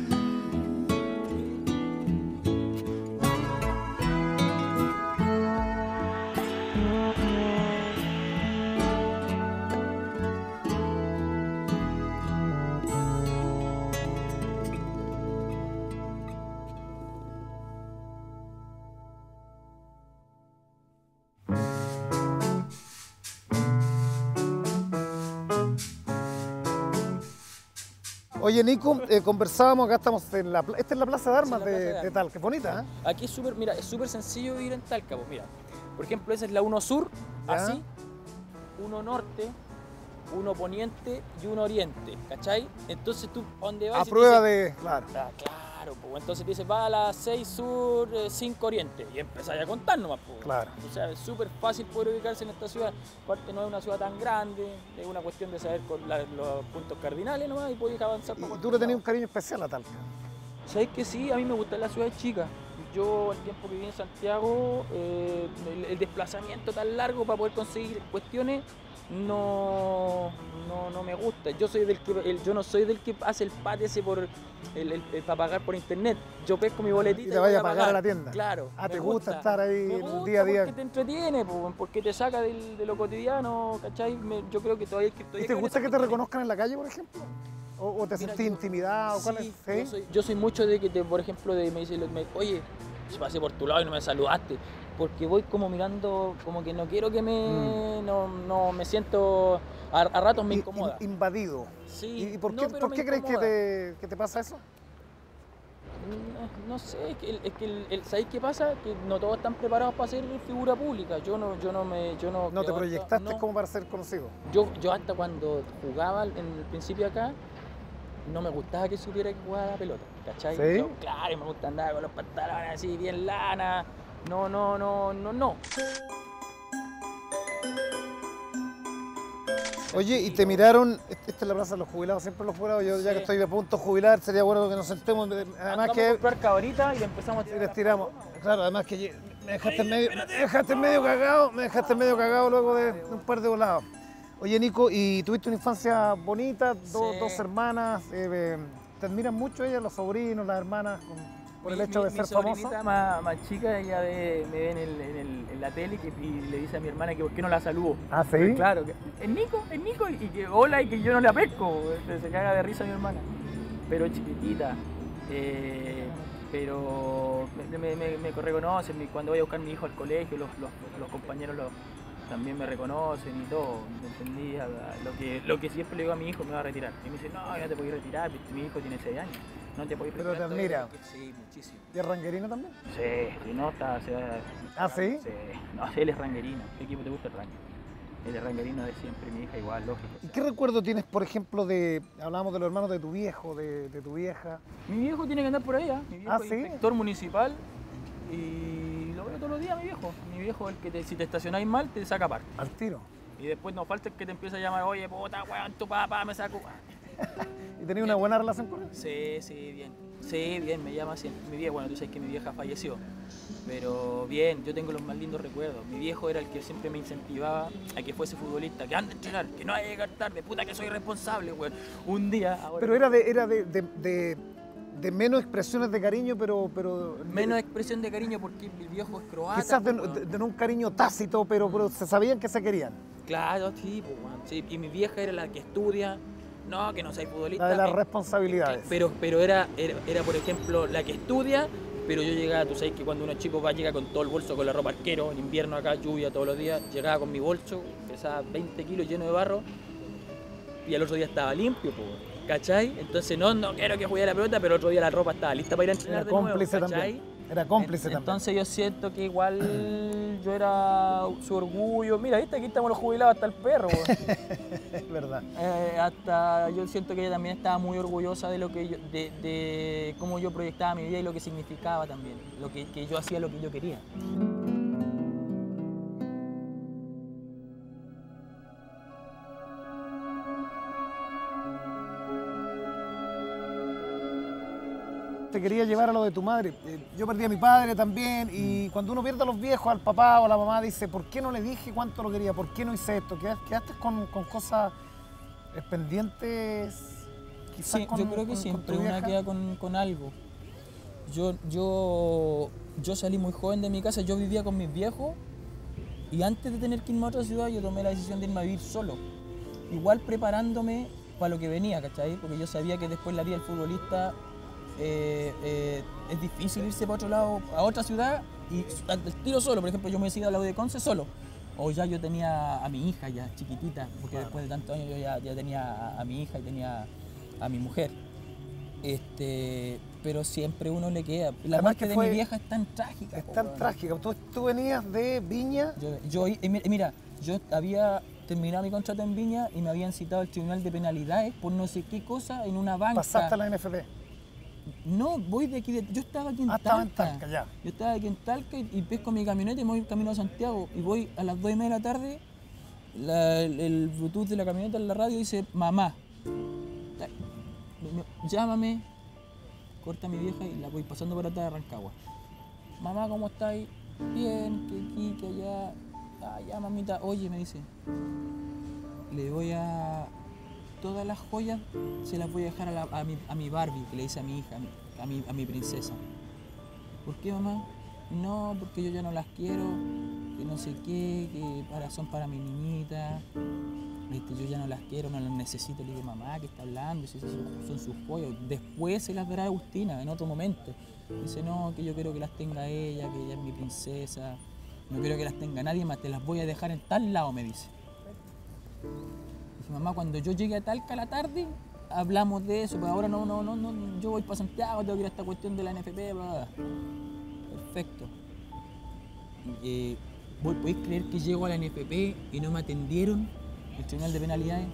Oye, Nico, eh, conversábamos, acá estamos en la, pla- esta es la Plaza de Armas Esta es la de, Plaza de de Armas. Talca, es bonita, ¿eh? Aquí es súper, mira, es súper sencillo vivir en Talca, pues mira. Por ejemplo, esa es la uno sur, Ya. así, uno norte, uno poniente y uno oriente, ¿cachai? Entonces tú, ¿dónde vas? A y te prueba dice- de, claro. Ah, claro, pues entonces te dices, va a las seis sur, cinco oriente, y empezáis a contar nomás, pues. Claro. O sea, es súper fácil poder ubicarse en esta ciudad. Aparte no es una ciudad tan grande, es una cuestión de saber con la- los puntos cardinales nomás y podéis avanzar. Y, por y tú cualquier le tenías lado. un cariño especial a Talca. ¿Sabes que sí? A mí me gusta la ciudad chica. Yo, el tiempo que viví en Santiago, eh, el, el desplazamiento tan largo para poder conseguir cuestiones no, no, no me gusta. Yo soy del que el- yo no soy del que hace el pate ese por el, el- el- para pagar por internet. Yo pesco mi boletita Y te voy vaya a pagar a la tienda. Claro. Ah, me ¿te gusta estar ahí Me en el gusta día a día? Porque te entretiene, po, porque te saca del- de lo cotidiano, ¿cachai? Me- yo creo que todavía hay que todavía ¿Y te hay gusta ver que esas te cuestiones. reconozcan en la calle, por ejemplo? ¿O, o te Mira, sentís yo- intimidado? ¿Cuál Sí, es? Yo, soy, yo soy mucho de que, te, por ejemplo, de, me dice, me- oye, si pasé por tu lado y no me saludaste, porque voy como mirando, como que no quiero que me, no, no me siento, a, a ratos me In- incomoda. in- invadido. Sí, ¿Y, y por no, qué, pero por me qué crees que incomoda. te, que te pasa eso? No, no sé, es que, el, es que el, el- ¿sabéis qué pasa? Que no todos están preparados para ser figura pública. Yo no, yo no me, yo no. ¿No te yo hasta- proyectaste no. como para ser conocido? Yo, yo hasta cuando jugaba en el principio acá, no me gustaba que supiera que jugaba a la pelota, ¿cachai? ¿Sí? Yo, claro, me gusta andar con los pantalones así, bien lana. No, no, no, no, no. Oye, y te miraron, esta es la plaza de los jubilados, siempre los jubilados, yo ya Sí. que estoy a punto de jubilar, sería bueno que nos sentemos, además Vamos a que comprar cabrita y le empezamos a y tirar les la tiramos. Claro, además que ye- me dejaste medio, me dejaste medio cagado, me dejaste medio cagado luego de, de un par de volados. Oye, Nico, ¿y tuviste una infancia bonita? Do- Sí. Dos hermanas, eh, eh, ¿te admiran mucho ellas, los sobrinos, las hermanas, con- por el Mi- hecho de mi- ser mi famosa? sobrinita más, más chica, ella ve- me ve en, el- en el- en la tele que, y le dice a mi hermana que por qué no la saludo. Ah, ¿sí? Pues claro, que, es Nico, es Nico, y que hola y que yo no la pesco. Se, se caga de risa mi hermana. Pero chiquitita. eh, pero me, me, me- me reconocen y cuando voy a buscar a mi hijo al colegio, los, los, los compañeros los, también me reconocen y todo. ¿Me entendí? A- a Lo que, lo que siempre le digo a mi hijo, me va a retirar. Y me dice, no, no te puedes retirar, mi hijo tiene seis años. No te puedes Pero retirar. te todavía". admira. Sí, muchísimo. ¿Y es ranguerino también? Sí, si no está. Se va- ¿Ah, sí? Sí, no, él es ranguerino. ¿Qué equipo te gusta el rango? el ranguerino de siempre, mi hija igual, lógico. o ¿Y sea. qué recuerdo tienes, por ejemplo, de, hablábamos de los hermanos de tu viejo, de, de tu vieja? Mi viejo tiene que andar por ahí, ¿ah? Mi viejo Ah, es ¿sí? inspector municipal y lo veo todos los días, mi viejo. Mi viejo es el que te- si te estacionáis mal, te saca parte. Al tiro. Y después no falta el que te empieza a llamar, oye, puta, weón, tu papá me sacó. ¿Y tenías una buena relación con él? Sí, sí, bien. Sí, bien, me llama siempre. Mi vieja, bueno, tú sabes que mi vieja falleció. Pero bien, yo tengo los más lindos recuerdos. Mi viejo era el que siempre me incentivaba a que fuese futbolista, que ande a entrenar, que no vaya a llegar tarde, puta que soy responsable, weón. Un día, ahora. Pero era de, era de, de, de, de menos expresiones de cariño, pero... pero Menos expresión de cariño porque mi viejo es croata. Quizás de, pues, de- weón. de no un cariño tácito, pero, pero se sabían que se querían. Claro, sí, pues, weón. Sí, y mi vieja era la que estudia, no, que no soy futbolista. La de las eh, responsabilidades. Pero, pero era, era, era, por ejemplo, la que estudia, pero yo llegaba, tú sabes que cuando uno chico va, llega con todo el bolso, con la ropa arquero, en invierno acá, lluvia todos los días, llegaba con mi bolso, pesaba veinte kilos lleno de barro, y al otro día estaba limpio, pues, ¿cachai? Entonces no, no quiero que juegue a la pelota, pero el otro día la ropa estaba lista para ir a entrenar Era de nuevo, cómplice ¿cachai? también. Era cómplice En- también. Entonces yo siento que igual yo era su orgullo. Mira, viste, aquí estamos los jubilados hasta el perro, weón. Es verdad. Eh, hasta yo siento que ella también estaba muy orgullosa de lo que yo, de, de cómo yo proyectaba mi vida y lo que significaba también, lo que, que yo hacía lo que yo quería. Te quería llevar a lo de tu madre. Eh, Yo perdí a mi padre también y cuando uno pierde a los viejos, al papá o a la mamá, dice, ¿por qué no le dije cuánto lo quería? ¿Por qué no hice esto? Quedaste quedaste con, con cosas eh, pendientes, quizás Sí, con, yo creo que con- con siempre tu una vieja? queda con, con algo. Yo, yo, yo salí muy joven de mi casa, yo vivía con mis viejos y antes de tener que irme a otra ciudad yo tomé la decisión de irme a vivir solo. Igual preparándome para lo que venía, ¿cachai? Porque yo sabía que después la vida del futbolista eh, eh, es difícil irse para otro lado, a otra ciudad y al tiro solo. Por ejemplo, yo me he ido a la U de Conce solo. O ya yo tenía a mi hija ya chiquitita, porque después de tantos años yo ya, ya tenía a, a mi hija y tenía a mi mujer. Este, pero siempre uno le queda. La Además muerte que de fue- mi vieja es tan trágica. Es po, tan weón. trágica. Tú, tú venías de Viña. Yo, yo, y mi- mira, yo había terminado mi contrato en Viña y me habían citado al Tribunal de Penalidades por no sé qué cosa en una banca. Pasaste a la N F P. No, voy de aquí, de- yo estaba aquí en Ah, Talca. estaba en Talca, ya. Yo estaba aquí en Talca y, y pesco mi camioneta y me voy camino a Santiago. Y voy a las dos y media de la tarde, la- el, el Bluetooth de la camioneta en la radio dice, mamá, ta- me- llámame, corta mi vieja y la voy pasando por atrás de Rancagua. Mamá, ¿cómo estáis? Bien, que aquí, que allá. Ah, ya, mamita, oye, me dice, le voy a... Todas las joyas se las voy a dejar a, la- a mi, a mi Barbie, que le dice a mi hija, a mi, a mi, a mi princesa. ¿Por qué, mamá? No, porque yo ya no las quiero, que no sé qué, que para, son para mi niñita. Este, yo ya no las quiero, no las necesito. Le digo, mamá, ¿qué está hablando? Si esas son, son sus joyas. Después se las dará a Agustina, en otro momento. Dice, no, que yo quiero que las tenga ella, que ella es mi princesa. No quiero que las tenga nadie más, te las voy a dejar en tal lado, me dice. Dice, mamá, cuando yo llegue a Talca a la tarde, hablamos de eso, pero ahora no, no, no, no, yo voy para Santiago, tengo que ir a esta cuestión de la N F P, bla, bla, bla. Perfecto. Eh, ¿vos podéis creer que llego a la N F P y no me atendieron el Tribunal de Penalidades?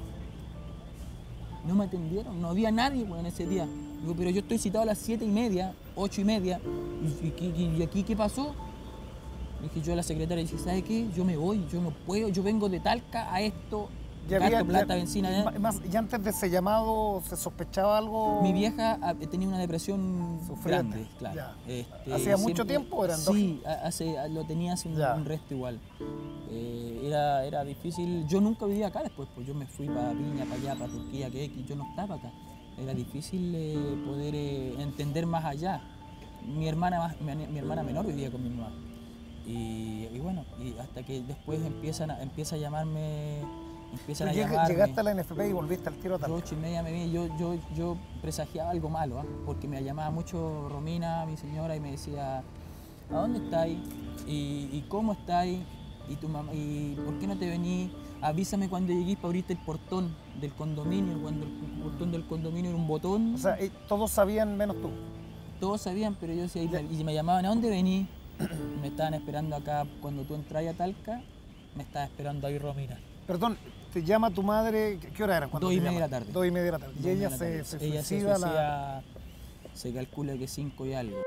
No me atendieron, no había nadie, bueno, ese día. Digo, pero yo estoy citado a las siete y media, ocho y media, ¿y, y, y- y aquí qué pasó? Le dije yo a la secretaria, dije, ¿sabe qué? Yo me voy, yo no puedo, yo vengo de Talca a esto, Ya gasto había- plata, ya- benzina. y ma- más, y antes de ese llamado, ¿se sospechaba algo? Mi vieja ah, tenía una depresión Sufriente, grande, claro. ya. Este, ¿Hacía mucho siempre- tiempo o eran dos? Sí, a- hace, a- lo tenía hace un, Ya. un resto igual. Eh, era, era difícil. Yo nunca vivía acá después, pues yo me fui para Viña, para allá, para Turquía, que X, yo no estaba acá. Era difícil eh, poder eh, entender más allá. Mi hermana, más- mi, mi hermana menor vivía con mi mamá. Y, y bueno, y hasta que después empiezan a, empieza a llamarme, empiezan a Pero lleg- llamarme. Llegaste a la N F P y volviste al tiro a Yo Talca. ocho y media me vi, yo, yo, yo presagiaba algo malo, ¿ah? Porque me llamaba mucho Romina, mi señora, y me decía, ¿a dónde estáis? ¿Y, y cómo estáis? ¿Y tu mamá? ¿Y por qué no te venís? Avísame cuando lleguéis para abrirte el portón del condominio, cuando el portón del condominio era un botón. O sea, eh, todos sabían menos tú. Todos sabían, pero yo decía, y me, y me llamaban, ¿a dónde venís? Me estaban esperando acá, cuando tú entras a Talca, me estaba esperando ahí Romina. Perdón, ¿te llama tu madre? ¿Qué hora eran? cuando Dos y te media de llaman? la tarde. Dos y media de la tarde. Dos Y ella de la se, tarde. se Ella se suicida. la- suicida, se calcula que cinco y algo.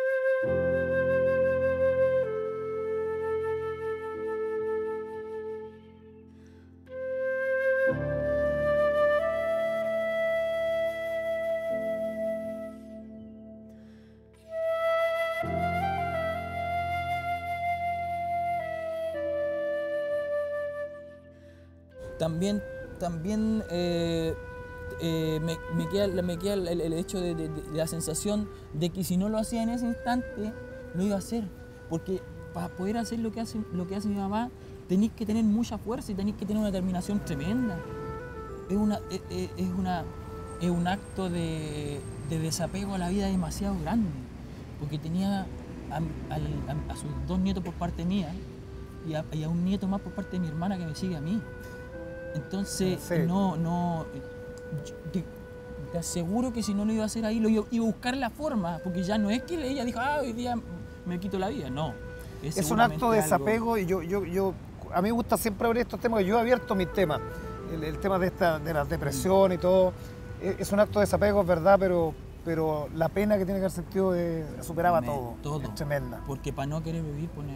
También, también eh, eh, me, me queda, me queda el, el hecho de, de- de la sensación de que si no lo hacía en ese instante, lo iba a hacer. Porque para poder hacer lo que hace, lo que hace mi mamá, tenéis que tener mucha fuerza y tenéis que tener una determinación tremenda. Es, una, es, es- es una, es un acto de, de desapego a la vida demasiado grande. Porque tenía a, al- a- a sus dos nietos por parte mía y a, y a un nieto más por parte de mi hermana que me sigue a mí. Entonces, ¿En serio? no, no, yo te, te aseguro que si no lo iba a hacer ahí, lo iba, iba a buscar la forma, porque ya no es que ella dijo, ah, hoy día me quito la vida, no. Es un acto de seguramente algo- desapego y yo, yo, yo, a mí me gusta siempre abrir estos temas, yo he abierto mis temas, el, el tema de, esta, de la depresión y todo, es, es un acto de desapego, es verdad, pero, pero la pena que tiene que haber sentido de, superaba Me- todo, todo. es tremenda. Porque para no querer vivir, poner...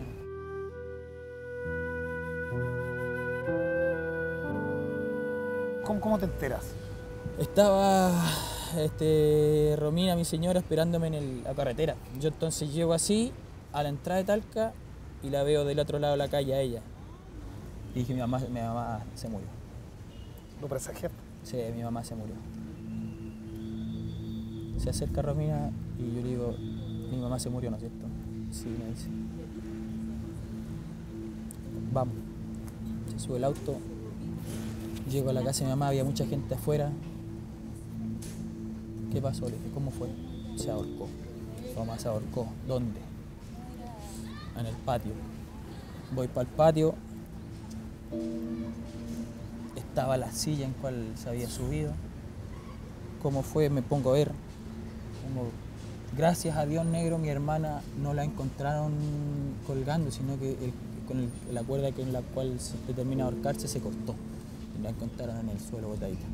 ¿Cómo, cómo te enteras? Estaba este, Romina, mi señora, esperándome en el- la carretera. Yo entonces llego así, a la entrada de Talca, y la veo del otro lado de la calle a ella. Y dije, mi mamá, mi mamá se murió. ¿Lo presagiaste? Sí, mi mamá se murió. Se acerca Romina y yo le digo, mi mamá se murió, ¿no es cierto? Sí, me dice. Vamos. Se sube el auto. Llego a la casa de mi mamá, había mucha gente afuera. ¿Qué pasó? Le dije, ¿cómo fue? Se ahorcó. Mi mamá se ahorcó. ¿Dónde? En el patio. Voy para el patio. Estaba la silla en cual se había subido. ¿Cómo fue? Me pongo a ver. Pongo- Gracias a Dios, negro, mi hermana no la encontraron colgando, sino que el- con el- la cuerda que en la cual se determina ahorcarse se cortó. Y la encontraron en el suelo botadita.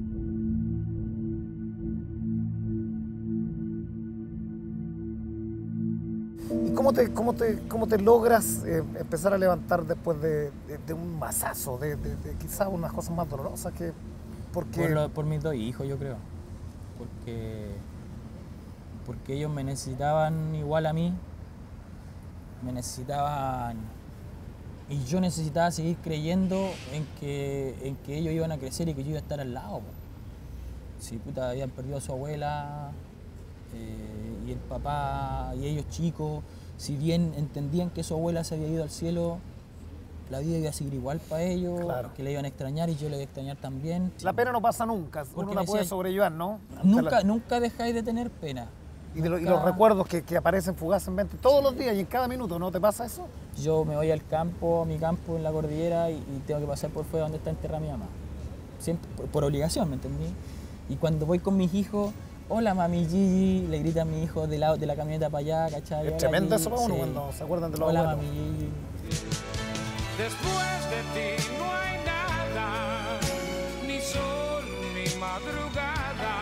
¿Y cómo te, cómo te, cómo te logras eh, empezar a levantar después de, de- de un mazazo, de, de, de quizás unas cosas más dolorosas que... Porque Por, lo- por mis dos hijos, yo creo. Porque, porque ellos me necesitaban igual a mí. Me necesitaban. Y yo necesitaba seguir creyendo en que, en que ellos iban a crecer y que yo iba a estar al lado. Po. Si puta habían perdido a su abuela eh, y el papá y ellos chicos, si bien entendían que su abuela se había ido al cielo, la vida iba a seguir igual para ellos, Claro. que le iban a extrañar y yo le iba a extrañar también. la pena no pasa nunca, Porque uno la me puede decían- sobrellevar, ¿no? Nunca, nunca dejáis de tener pena. Y, de lo- y nunca- los recuerdos que, que aparecen fugazmente todos los días y en cada minuto, ¿no te pasa eso? Yo me voy al campo, a mi campo en la cordillera y, y tengo que pasar por fuera donde está enterrada mi mamá. Siempre, por, por obligación, ¿me entendí? Y cuando voy con mis hijos, hola mami Gigi, le grita a mi hijo de la, de la camioneta para allá, ¿cachai? Es Hola, tremendo Gigi. eso para uno Sí. cuando se acuerdan de los Hola abuelos. mami Gigi. Después de ti no hay nada, ni sol, ni madrugada,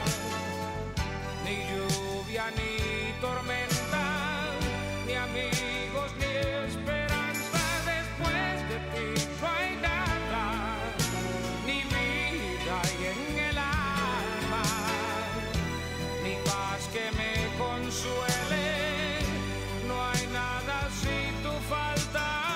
ni lluvia, ni tormenta, ni amigos, ni esperanza. Después de ti no hay nada, ni vida hay en el alma, ni paz que me consuele. No hay nada si tú faltas.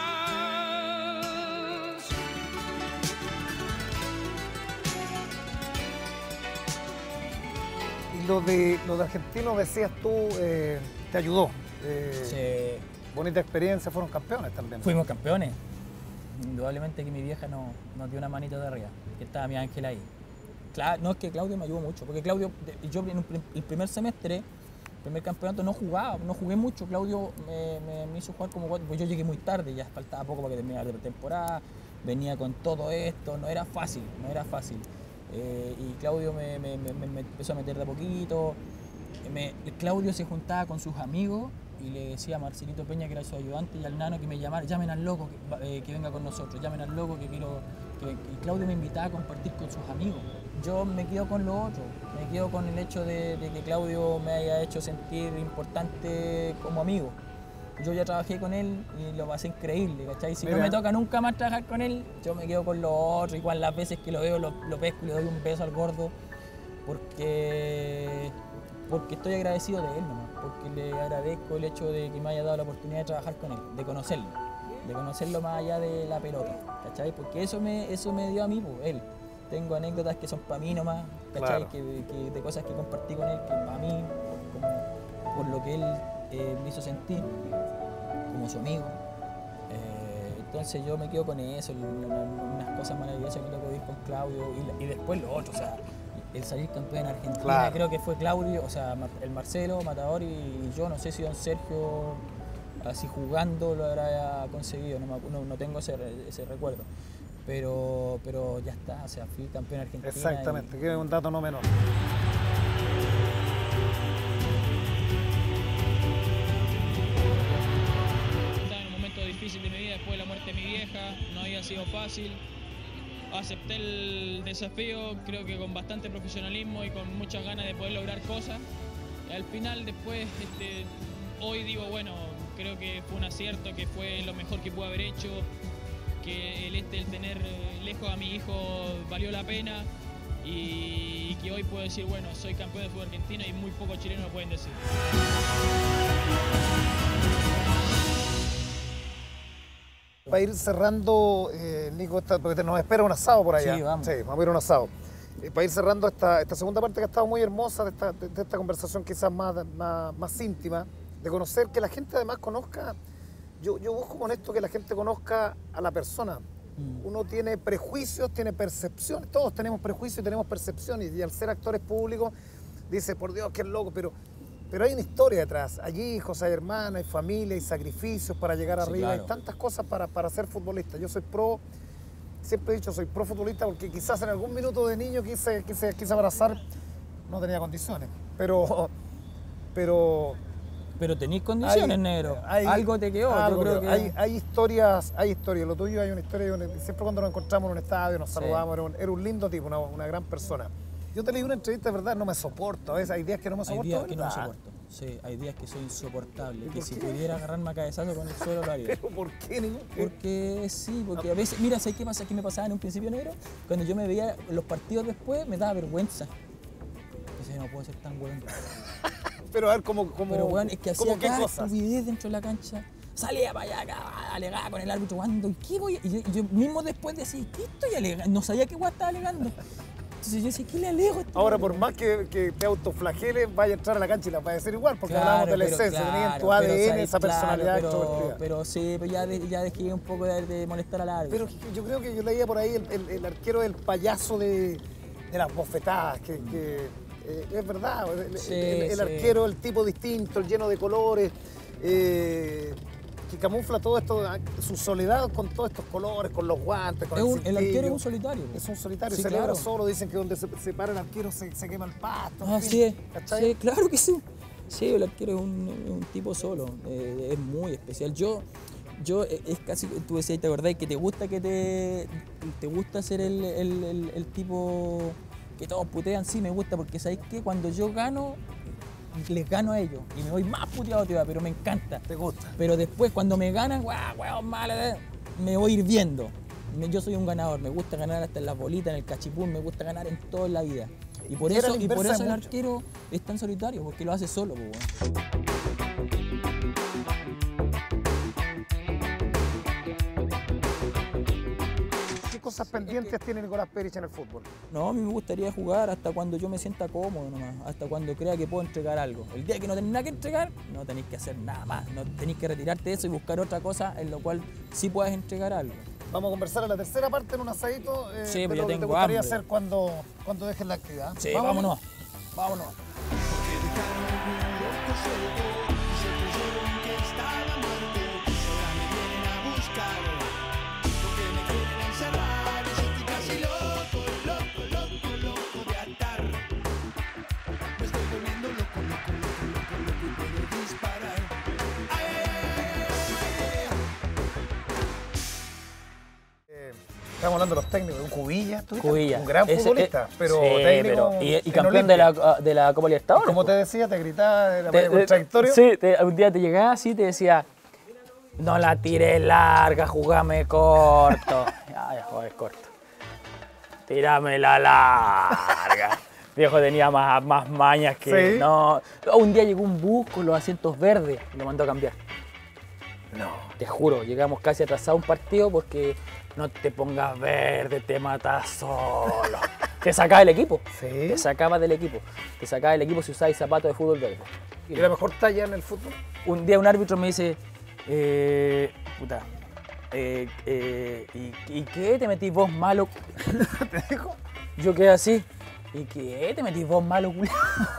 Y lo de, lo de argentino, decías tú, eh, te ayudó. Eh, Sí. Bonita experiencia, fueron campeones también. Fuimos campeones. Indudablemente que mi vieja no- nos dio una manita de arriba, que estaba mi ángel ahí. Cla- no, es que Claudio me ayudó mucho, porque Claudio, de- yo en un prim- el primer semestre, el primer campeonato no jugaba, no jugué mucho. Claudio me, me- me hizo jugar como cuatro, pues yo llegué muy tarde, ya faltaba poco para que terminara la temporada, venía con todo esto, no era fácil, no era fácil. Eh, y Claudio me, me- me- me- me empezó a meter de a poquito. Me- Claudio se juntaba con sus amigos y le decía a Marcelito Peña, que era su ayudante, y al Nano que me llamara, llamen al loco que, eh, que venga con nosotros, llamen al loco que quiero... Que, que Claudio me invitaba a compartir con sus amigos. Yo me quedo con lo otro, me quedo con el hecho de, de que Claudio me haya hecho sentir importante como amigo. Yo ya trabajé con él y lo pasé increíble, ¿cachai? Si Mira. no me toca nunca más trabajar con él, yo me quedo con lo otro. Igual las veces que lo veo, lo, lo pesco y le doy un beso al gordo, porque, porque estoy agradecido de él nomás, porque le agradezco el hecho de que me haya dado la oportunidad de trabajar con él, de conocerlo, de conocerlo más allá de la pelota, ¿cachai? Porque eso me, eso me dio a mí, pues, él. Tengo anécdotas que son para mí nomás, ¿cachai? Claro. Que, que, de cosas que compartí con él, que para mí, como, por lo que él eh, me hizo sentir, como su amigo. Eh, entonces yo me quedo con eso, unas cosas maravillosas que tengo que ir con Claudio y, y después lo otro, o sea, el salir campeón en Argentina, claro. Creo que fue Claudio, o sea, el Marcelo, Matador y yo, no sé si don Sergio, así jugando, lo habrá conseguido, no, no, no tengo ese, ese recuerdo. Pero, pero ya está, o sea, fui campeón en Argentina. Exactamente, y... que es un dato no menor. Estaba en un momento difícil de mi vida después de la muerte de mi vieja, no había sido fácil. Acepté el desafío, creo que con bastante profesionalismo y con muchas ganas de poder lograr cosas. Y al final, después, este, hoy digo, bueno, creo que fue un acierto, que fue lo mejor que pude haber hecho. Que el, este, el tener lejos a mi hijo valió la pena y que hoy puedo decir, bueno, soy campeón de fútbol argentino y muy pocos chilenos lo pueden decir. Para ir cerrando, eh, Nico, esta, porque nos espera un asado por allá. Sí, vamos. Sí, vamos a ir a un asado. Eh, para ir cerrando esta, esta segunda parte que ha estado muy hermosa, de esta, de, de esta conversación quizás más, más, más íntima, de conocer, que la gente además conozca. Yo, yo busco con esto que la gente conozca a la persona. Mm. Uno tiene prejuicios, tiene percepciones, todos tenemos prejuicios y tenemos percepciones, y al ser actores públicos dice, por Dios, qué loco, pero, pero hay una historia detrás. Hay hijos, hay hermanas, hay familia, hay sacrificios para llegar sí, arriba, claro. Hay tantas cosas para, para ser futbolista. Yo soy pro, siempre he dicho, soy pro futbolista porque quizás en algún minuto de niño quise, quise, quise abrazar, no tenía condiciones, pero... pero Pero tenéis condiciones, hay, negro. Hay, algo te quedó. Algo yo creo que... que... hay, hay historias, hay historias. Lo tuyo hay una historia. Siempre cuando nos encontramos en un estadio, nos saludamos, sí. era, un, era un lindo tipo, una, una gran persona. Yo te leí una entrevista, de verdad, no me soporto. A veces hay días que no me soporto. Hay días que no me soporto. Sí, hay días que soy insoportable. Que si pudiera agarrarme a cabezazo con el suelo lo haría. ¿Pero por qué? Ningún... Porque sí, porque a veces... Mira, ¿sabes qué pasa? ¿Qué me pasaba en un principio, negro? Cuando yo me veía los partidos después, me daba vergüenza. Entonces no puedo ser tan bueno. Pero a ver, ¿cómo, cómo, Pero bueno, es que hacía qué cada cosas? estupidez dentro de la cancha. Salía para allá, alegaba con el árbitro jugando. ¿Y qué voy a...? Y yo, y yo mismo después decía, ¿qué estoy alegando? No sabía qué guay estaba alegando. Entonces yo decía, ¿qué le alego a este Ahora, hombre? por más que, que te autoflageles, vaya a entrar a la cancha y la va a decir igual, porque Claro, hablábamos de la pero, esencia, claro, tenía en tu A D N pero, esa claro, personalidad pero, extrovertida. pero sí, pero ya, de, ya dejé un poco de, de molestar al árbitro. Pero yo creo que yo leía por ahí el, el, el arquero del payaso de, de las bofetadas, que... que Eh, es verdad, el, sí, el, el sí. arquero, el tipo distinto, el lleno de colores, eh, que camufla todo esto, su soledad con todos estos colores, con los guantes, con es el un, El arquero es un solitario. Es un solitario, sí, se celebra claro. solo, dicen que donde se, se para el arquero se, se quema el pasto. Ah, fin, sí, es. ¿cachai? Sí, claro que sí. Sí, el arquero es un, un tipo solo, eh, es muy especial. Yo, yo es casi, tú decías, ¿te acordás que te gusta que te, te gusta ser el, el, el, el tipo... que todos putean? Sí, me gusta, porque ¿sabes qué? Cuando yo gano, les gano a ellos y me voy más puteado todavía, pero me encanta. ¿Te gusta? Pero después, cuando me ganan, guau, guau, mal, me voy hirviendo. Yo soy un ganador, me gusta ganar hasta en las bolitas, en el cachipún, me gusta ganar en toda la vida. Y por eso, y por eso el arquero es tan solitario, porque lo hace solo. Pues, bueno. Cosas pendientes es que... tiene Nicolás Perich en el fútbol? No, a mí me gustaría jugar hasta cuando yo me sienta cómodo nomás, hasta cuando crea que puedo entregar algo. El día que no tenés nada que entregar, no tenéis que hacer nada más, no tenéis que retirarte de eso y buscar otra cosa en lo cual sí puedas entregar algo. Vamos a conversar en la tercera parte en un asadito eh, sí, de pues lo ya que tengo te gustaría hambre. hacer cuando, cuando dejes la actividad. Sí, vámonos. Vámonos. vámonos. Estamos hablando de los técnicos, un Cubilla, ¿tú viste? Cubilla. Un gran Ese, futbolista, eh, pero sí, técnico. pero- y, y en campeón de Olimpia. la, de la Copa Libertadores. Como te po. decía, te gritaba de la Te- manera te- contradictoria. Sí, te- un día te llegaba así y te decía, no la tires larga, jugame corto. Ya, ya jugué corto. Tírame la larga. Viejo tenía más, más mañas que... Sí. No. Un día llegó un bus con los asientos verdes y lo mandó a cambiar. No. Te juro, llegamos casi atrasados a un partido porque no te pongas verde, te matas solo. Te sacaba del equipo. Sí. Te sacaba del equipo. Te sacaba del equipo si usáis zapatos de fútbol verde. ¿Y la mejor talla en el fútbol? Un día un árbitro me dice, eh, puta, eh, eh, ¿y, ¿y qué te metís vos malo? ¿Te dijo? Yo quedé así, ¿y qué te metís vos malo, culiao?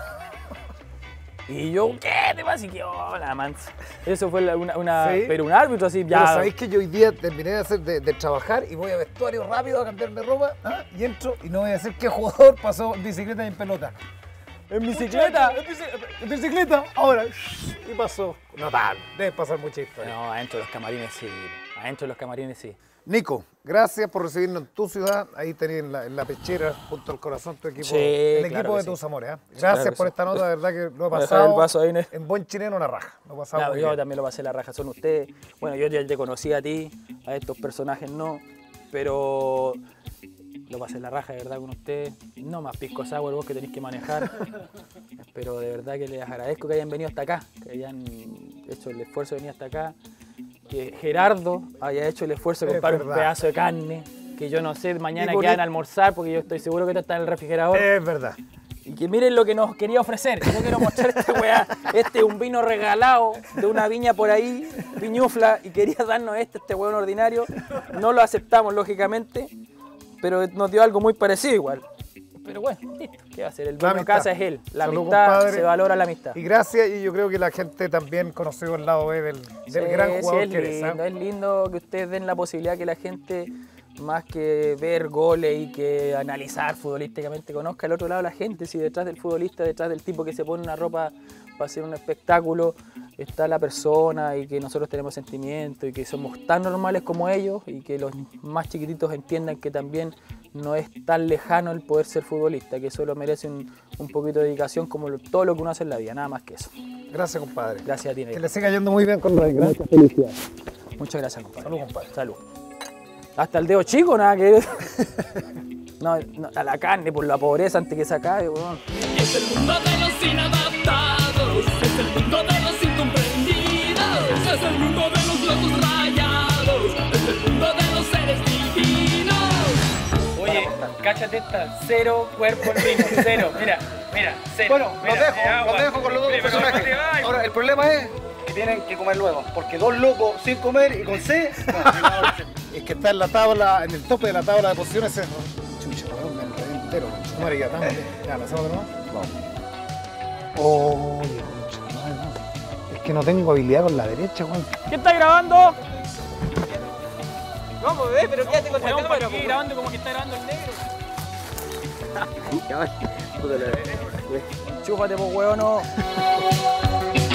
Y yo, ¿qué te pasa? Y que, hola, mansa. Eso fue la- una, una Sí. pero un árbitro así, Pero ya. sabéis que yo hoy día terminé de, hacer, de, de trabajar y voy a vestuario rápido a cambiarme ropa, ¿ah? Y entro y no voy a decir qué jugador pasó en bicicleta y en pelota. En bicicleta. En bici- en bicicleta, ahora. Y pasó. No tal, debe pasar mucha historia. No, adentro de los camarines sí. Adentro de los camarines sí. Nico, gracias por recibirnos en tu ciudad. Ahí tenés en la, en la pechera, junto al corazón, tu equipo, Sí, el claro equipo que de sí. tus amores. ¿ah? Gracias Claro que por sí. esta nota, de verdad que lo he Voy a dejar pasado el vaso ahí, ¿no? en buen chileno una raja. Lo he pasado No, muy yo bien. también lo pasé la raja, son ustedes. Bueno, yo ya te conocí a ti, a estos personajes no, pero lo pasé la raja de verdad con ustedes. No más pisco sour vos que tenéis que manejar. Pero de verdad que les agradezco que hayan venido hasta acá, que hayan hecho el esfuerzo de venir hasta acá. Que Gerardo haya hecho el esfuerzo de Es comprar un verdad. pedazo de carne, que yo no sé mañana Y con qué van el- a almorzar, porque yo estoy seguro que esto está en el refrigerador. Es verdad. Y que miren lo que nos quería ofrecer. Yo quiero mostrar esta weá. Este es un vino regalado de una viña por ahí, viñufla, y quería darnos este, este weón ordinario. No lo aceptamos, lógicamente, pero nos dio algo muy parecido igual. Pero bueno, listo. ¿Qué va a hacer? El La dueño de amistad. casa es él. La Salud, amistad, compadre. se valora la amistad. Y gracias, y yo creo que la gente también conoció el lado B del, del Sí, gran sí, jugador es que eres. ¿ah? lindo, es lindo que ustedes den la posibilidad que la gente, más que ver goles y que analizar futbolísticamente, conozca el otro lado de la gente. Si detrás del futbolista, detrás del tipo que se pone una ropa para hacer un espectáculo, está la persona, y que nosotros tenemos sentimientos y que somos tan normales como ellos, y que los más chiquititos entiendan que también no es tan lejano el poder ser futbolista, que solo merece un, un poquito de dedicación como lo- todo lo que uno hace en la vida, nada más que eso. Gracias, compadre. Gracias a ti, Que Negro. le siga yendo muy bien con Ray. Gracias. Felicidades. Muchas gracias, compadre. Salud, compadre. Salud. Hasta el dedo chico, nada que ver. No, no, a la carne por la pobreza antes que se acabe, weón. Es el mundo de los inadaptados, es el mundo de los incomprendidos, es el mundo de los locos rayados, es el mundo de los seres divinos. Oye, cáchate esta, cero cuerpo en vino, cero, mira, mira, cero. Bueno, mira, los dejo, de agua. los dejo con los dos Pero personajes. no te vayas. Ahora, el problema es que tienen que comer luego, porque dos locos sin comer y con sed. Es que está en la tabla, en el tope de la tabla de posiciones. es- Chucha, weón, me enredé entero. No, María, estamos bien. Ya, ¿lo hacemos de nuevo? Vamos. Oye, concha, madre, no. Es que no tengo habilidad con la derecha, weón. ¿Qué está grabando? Vamos, bebé, pero quédate con la Weón, cámara, ¿para qué po. grabando como que está grabando el negro? Chúpate, pues, weón, no.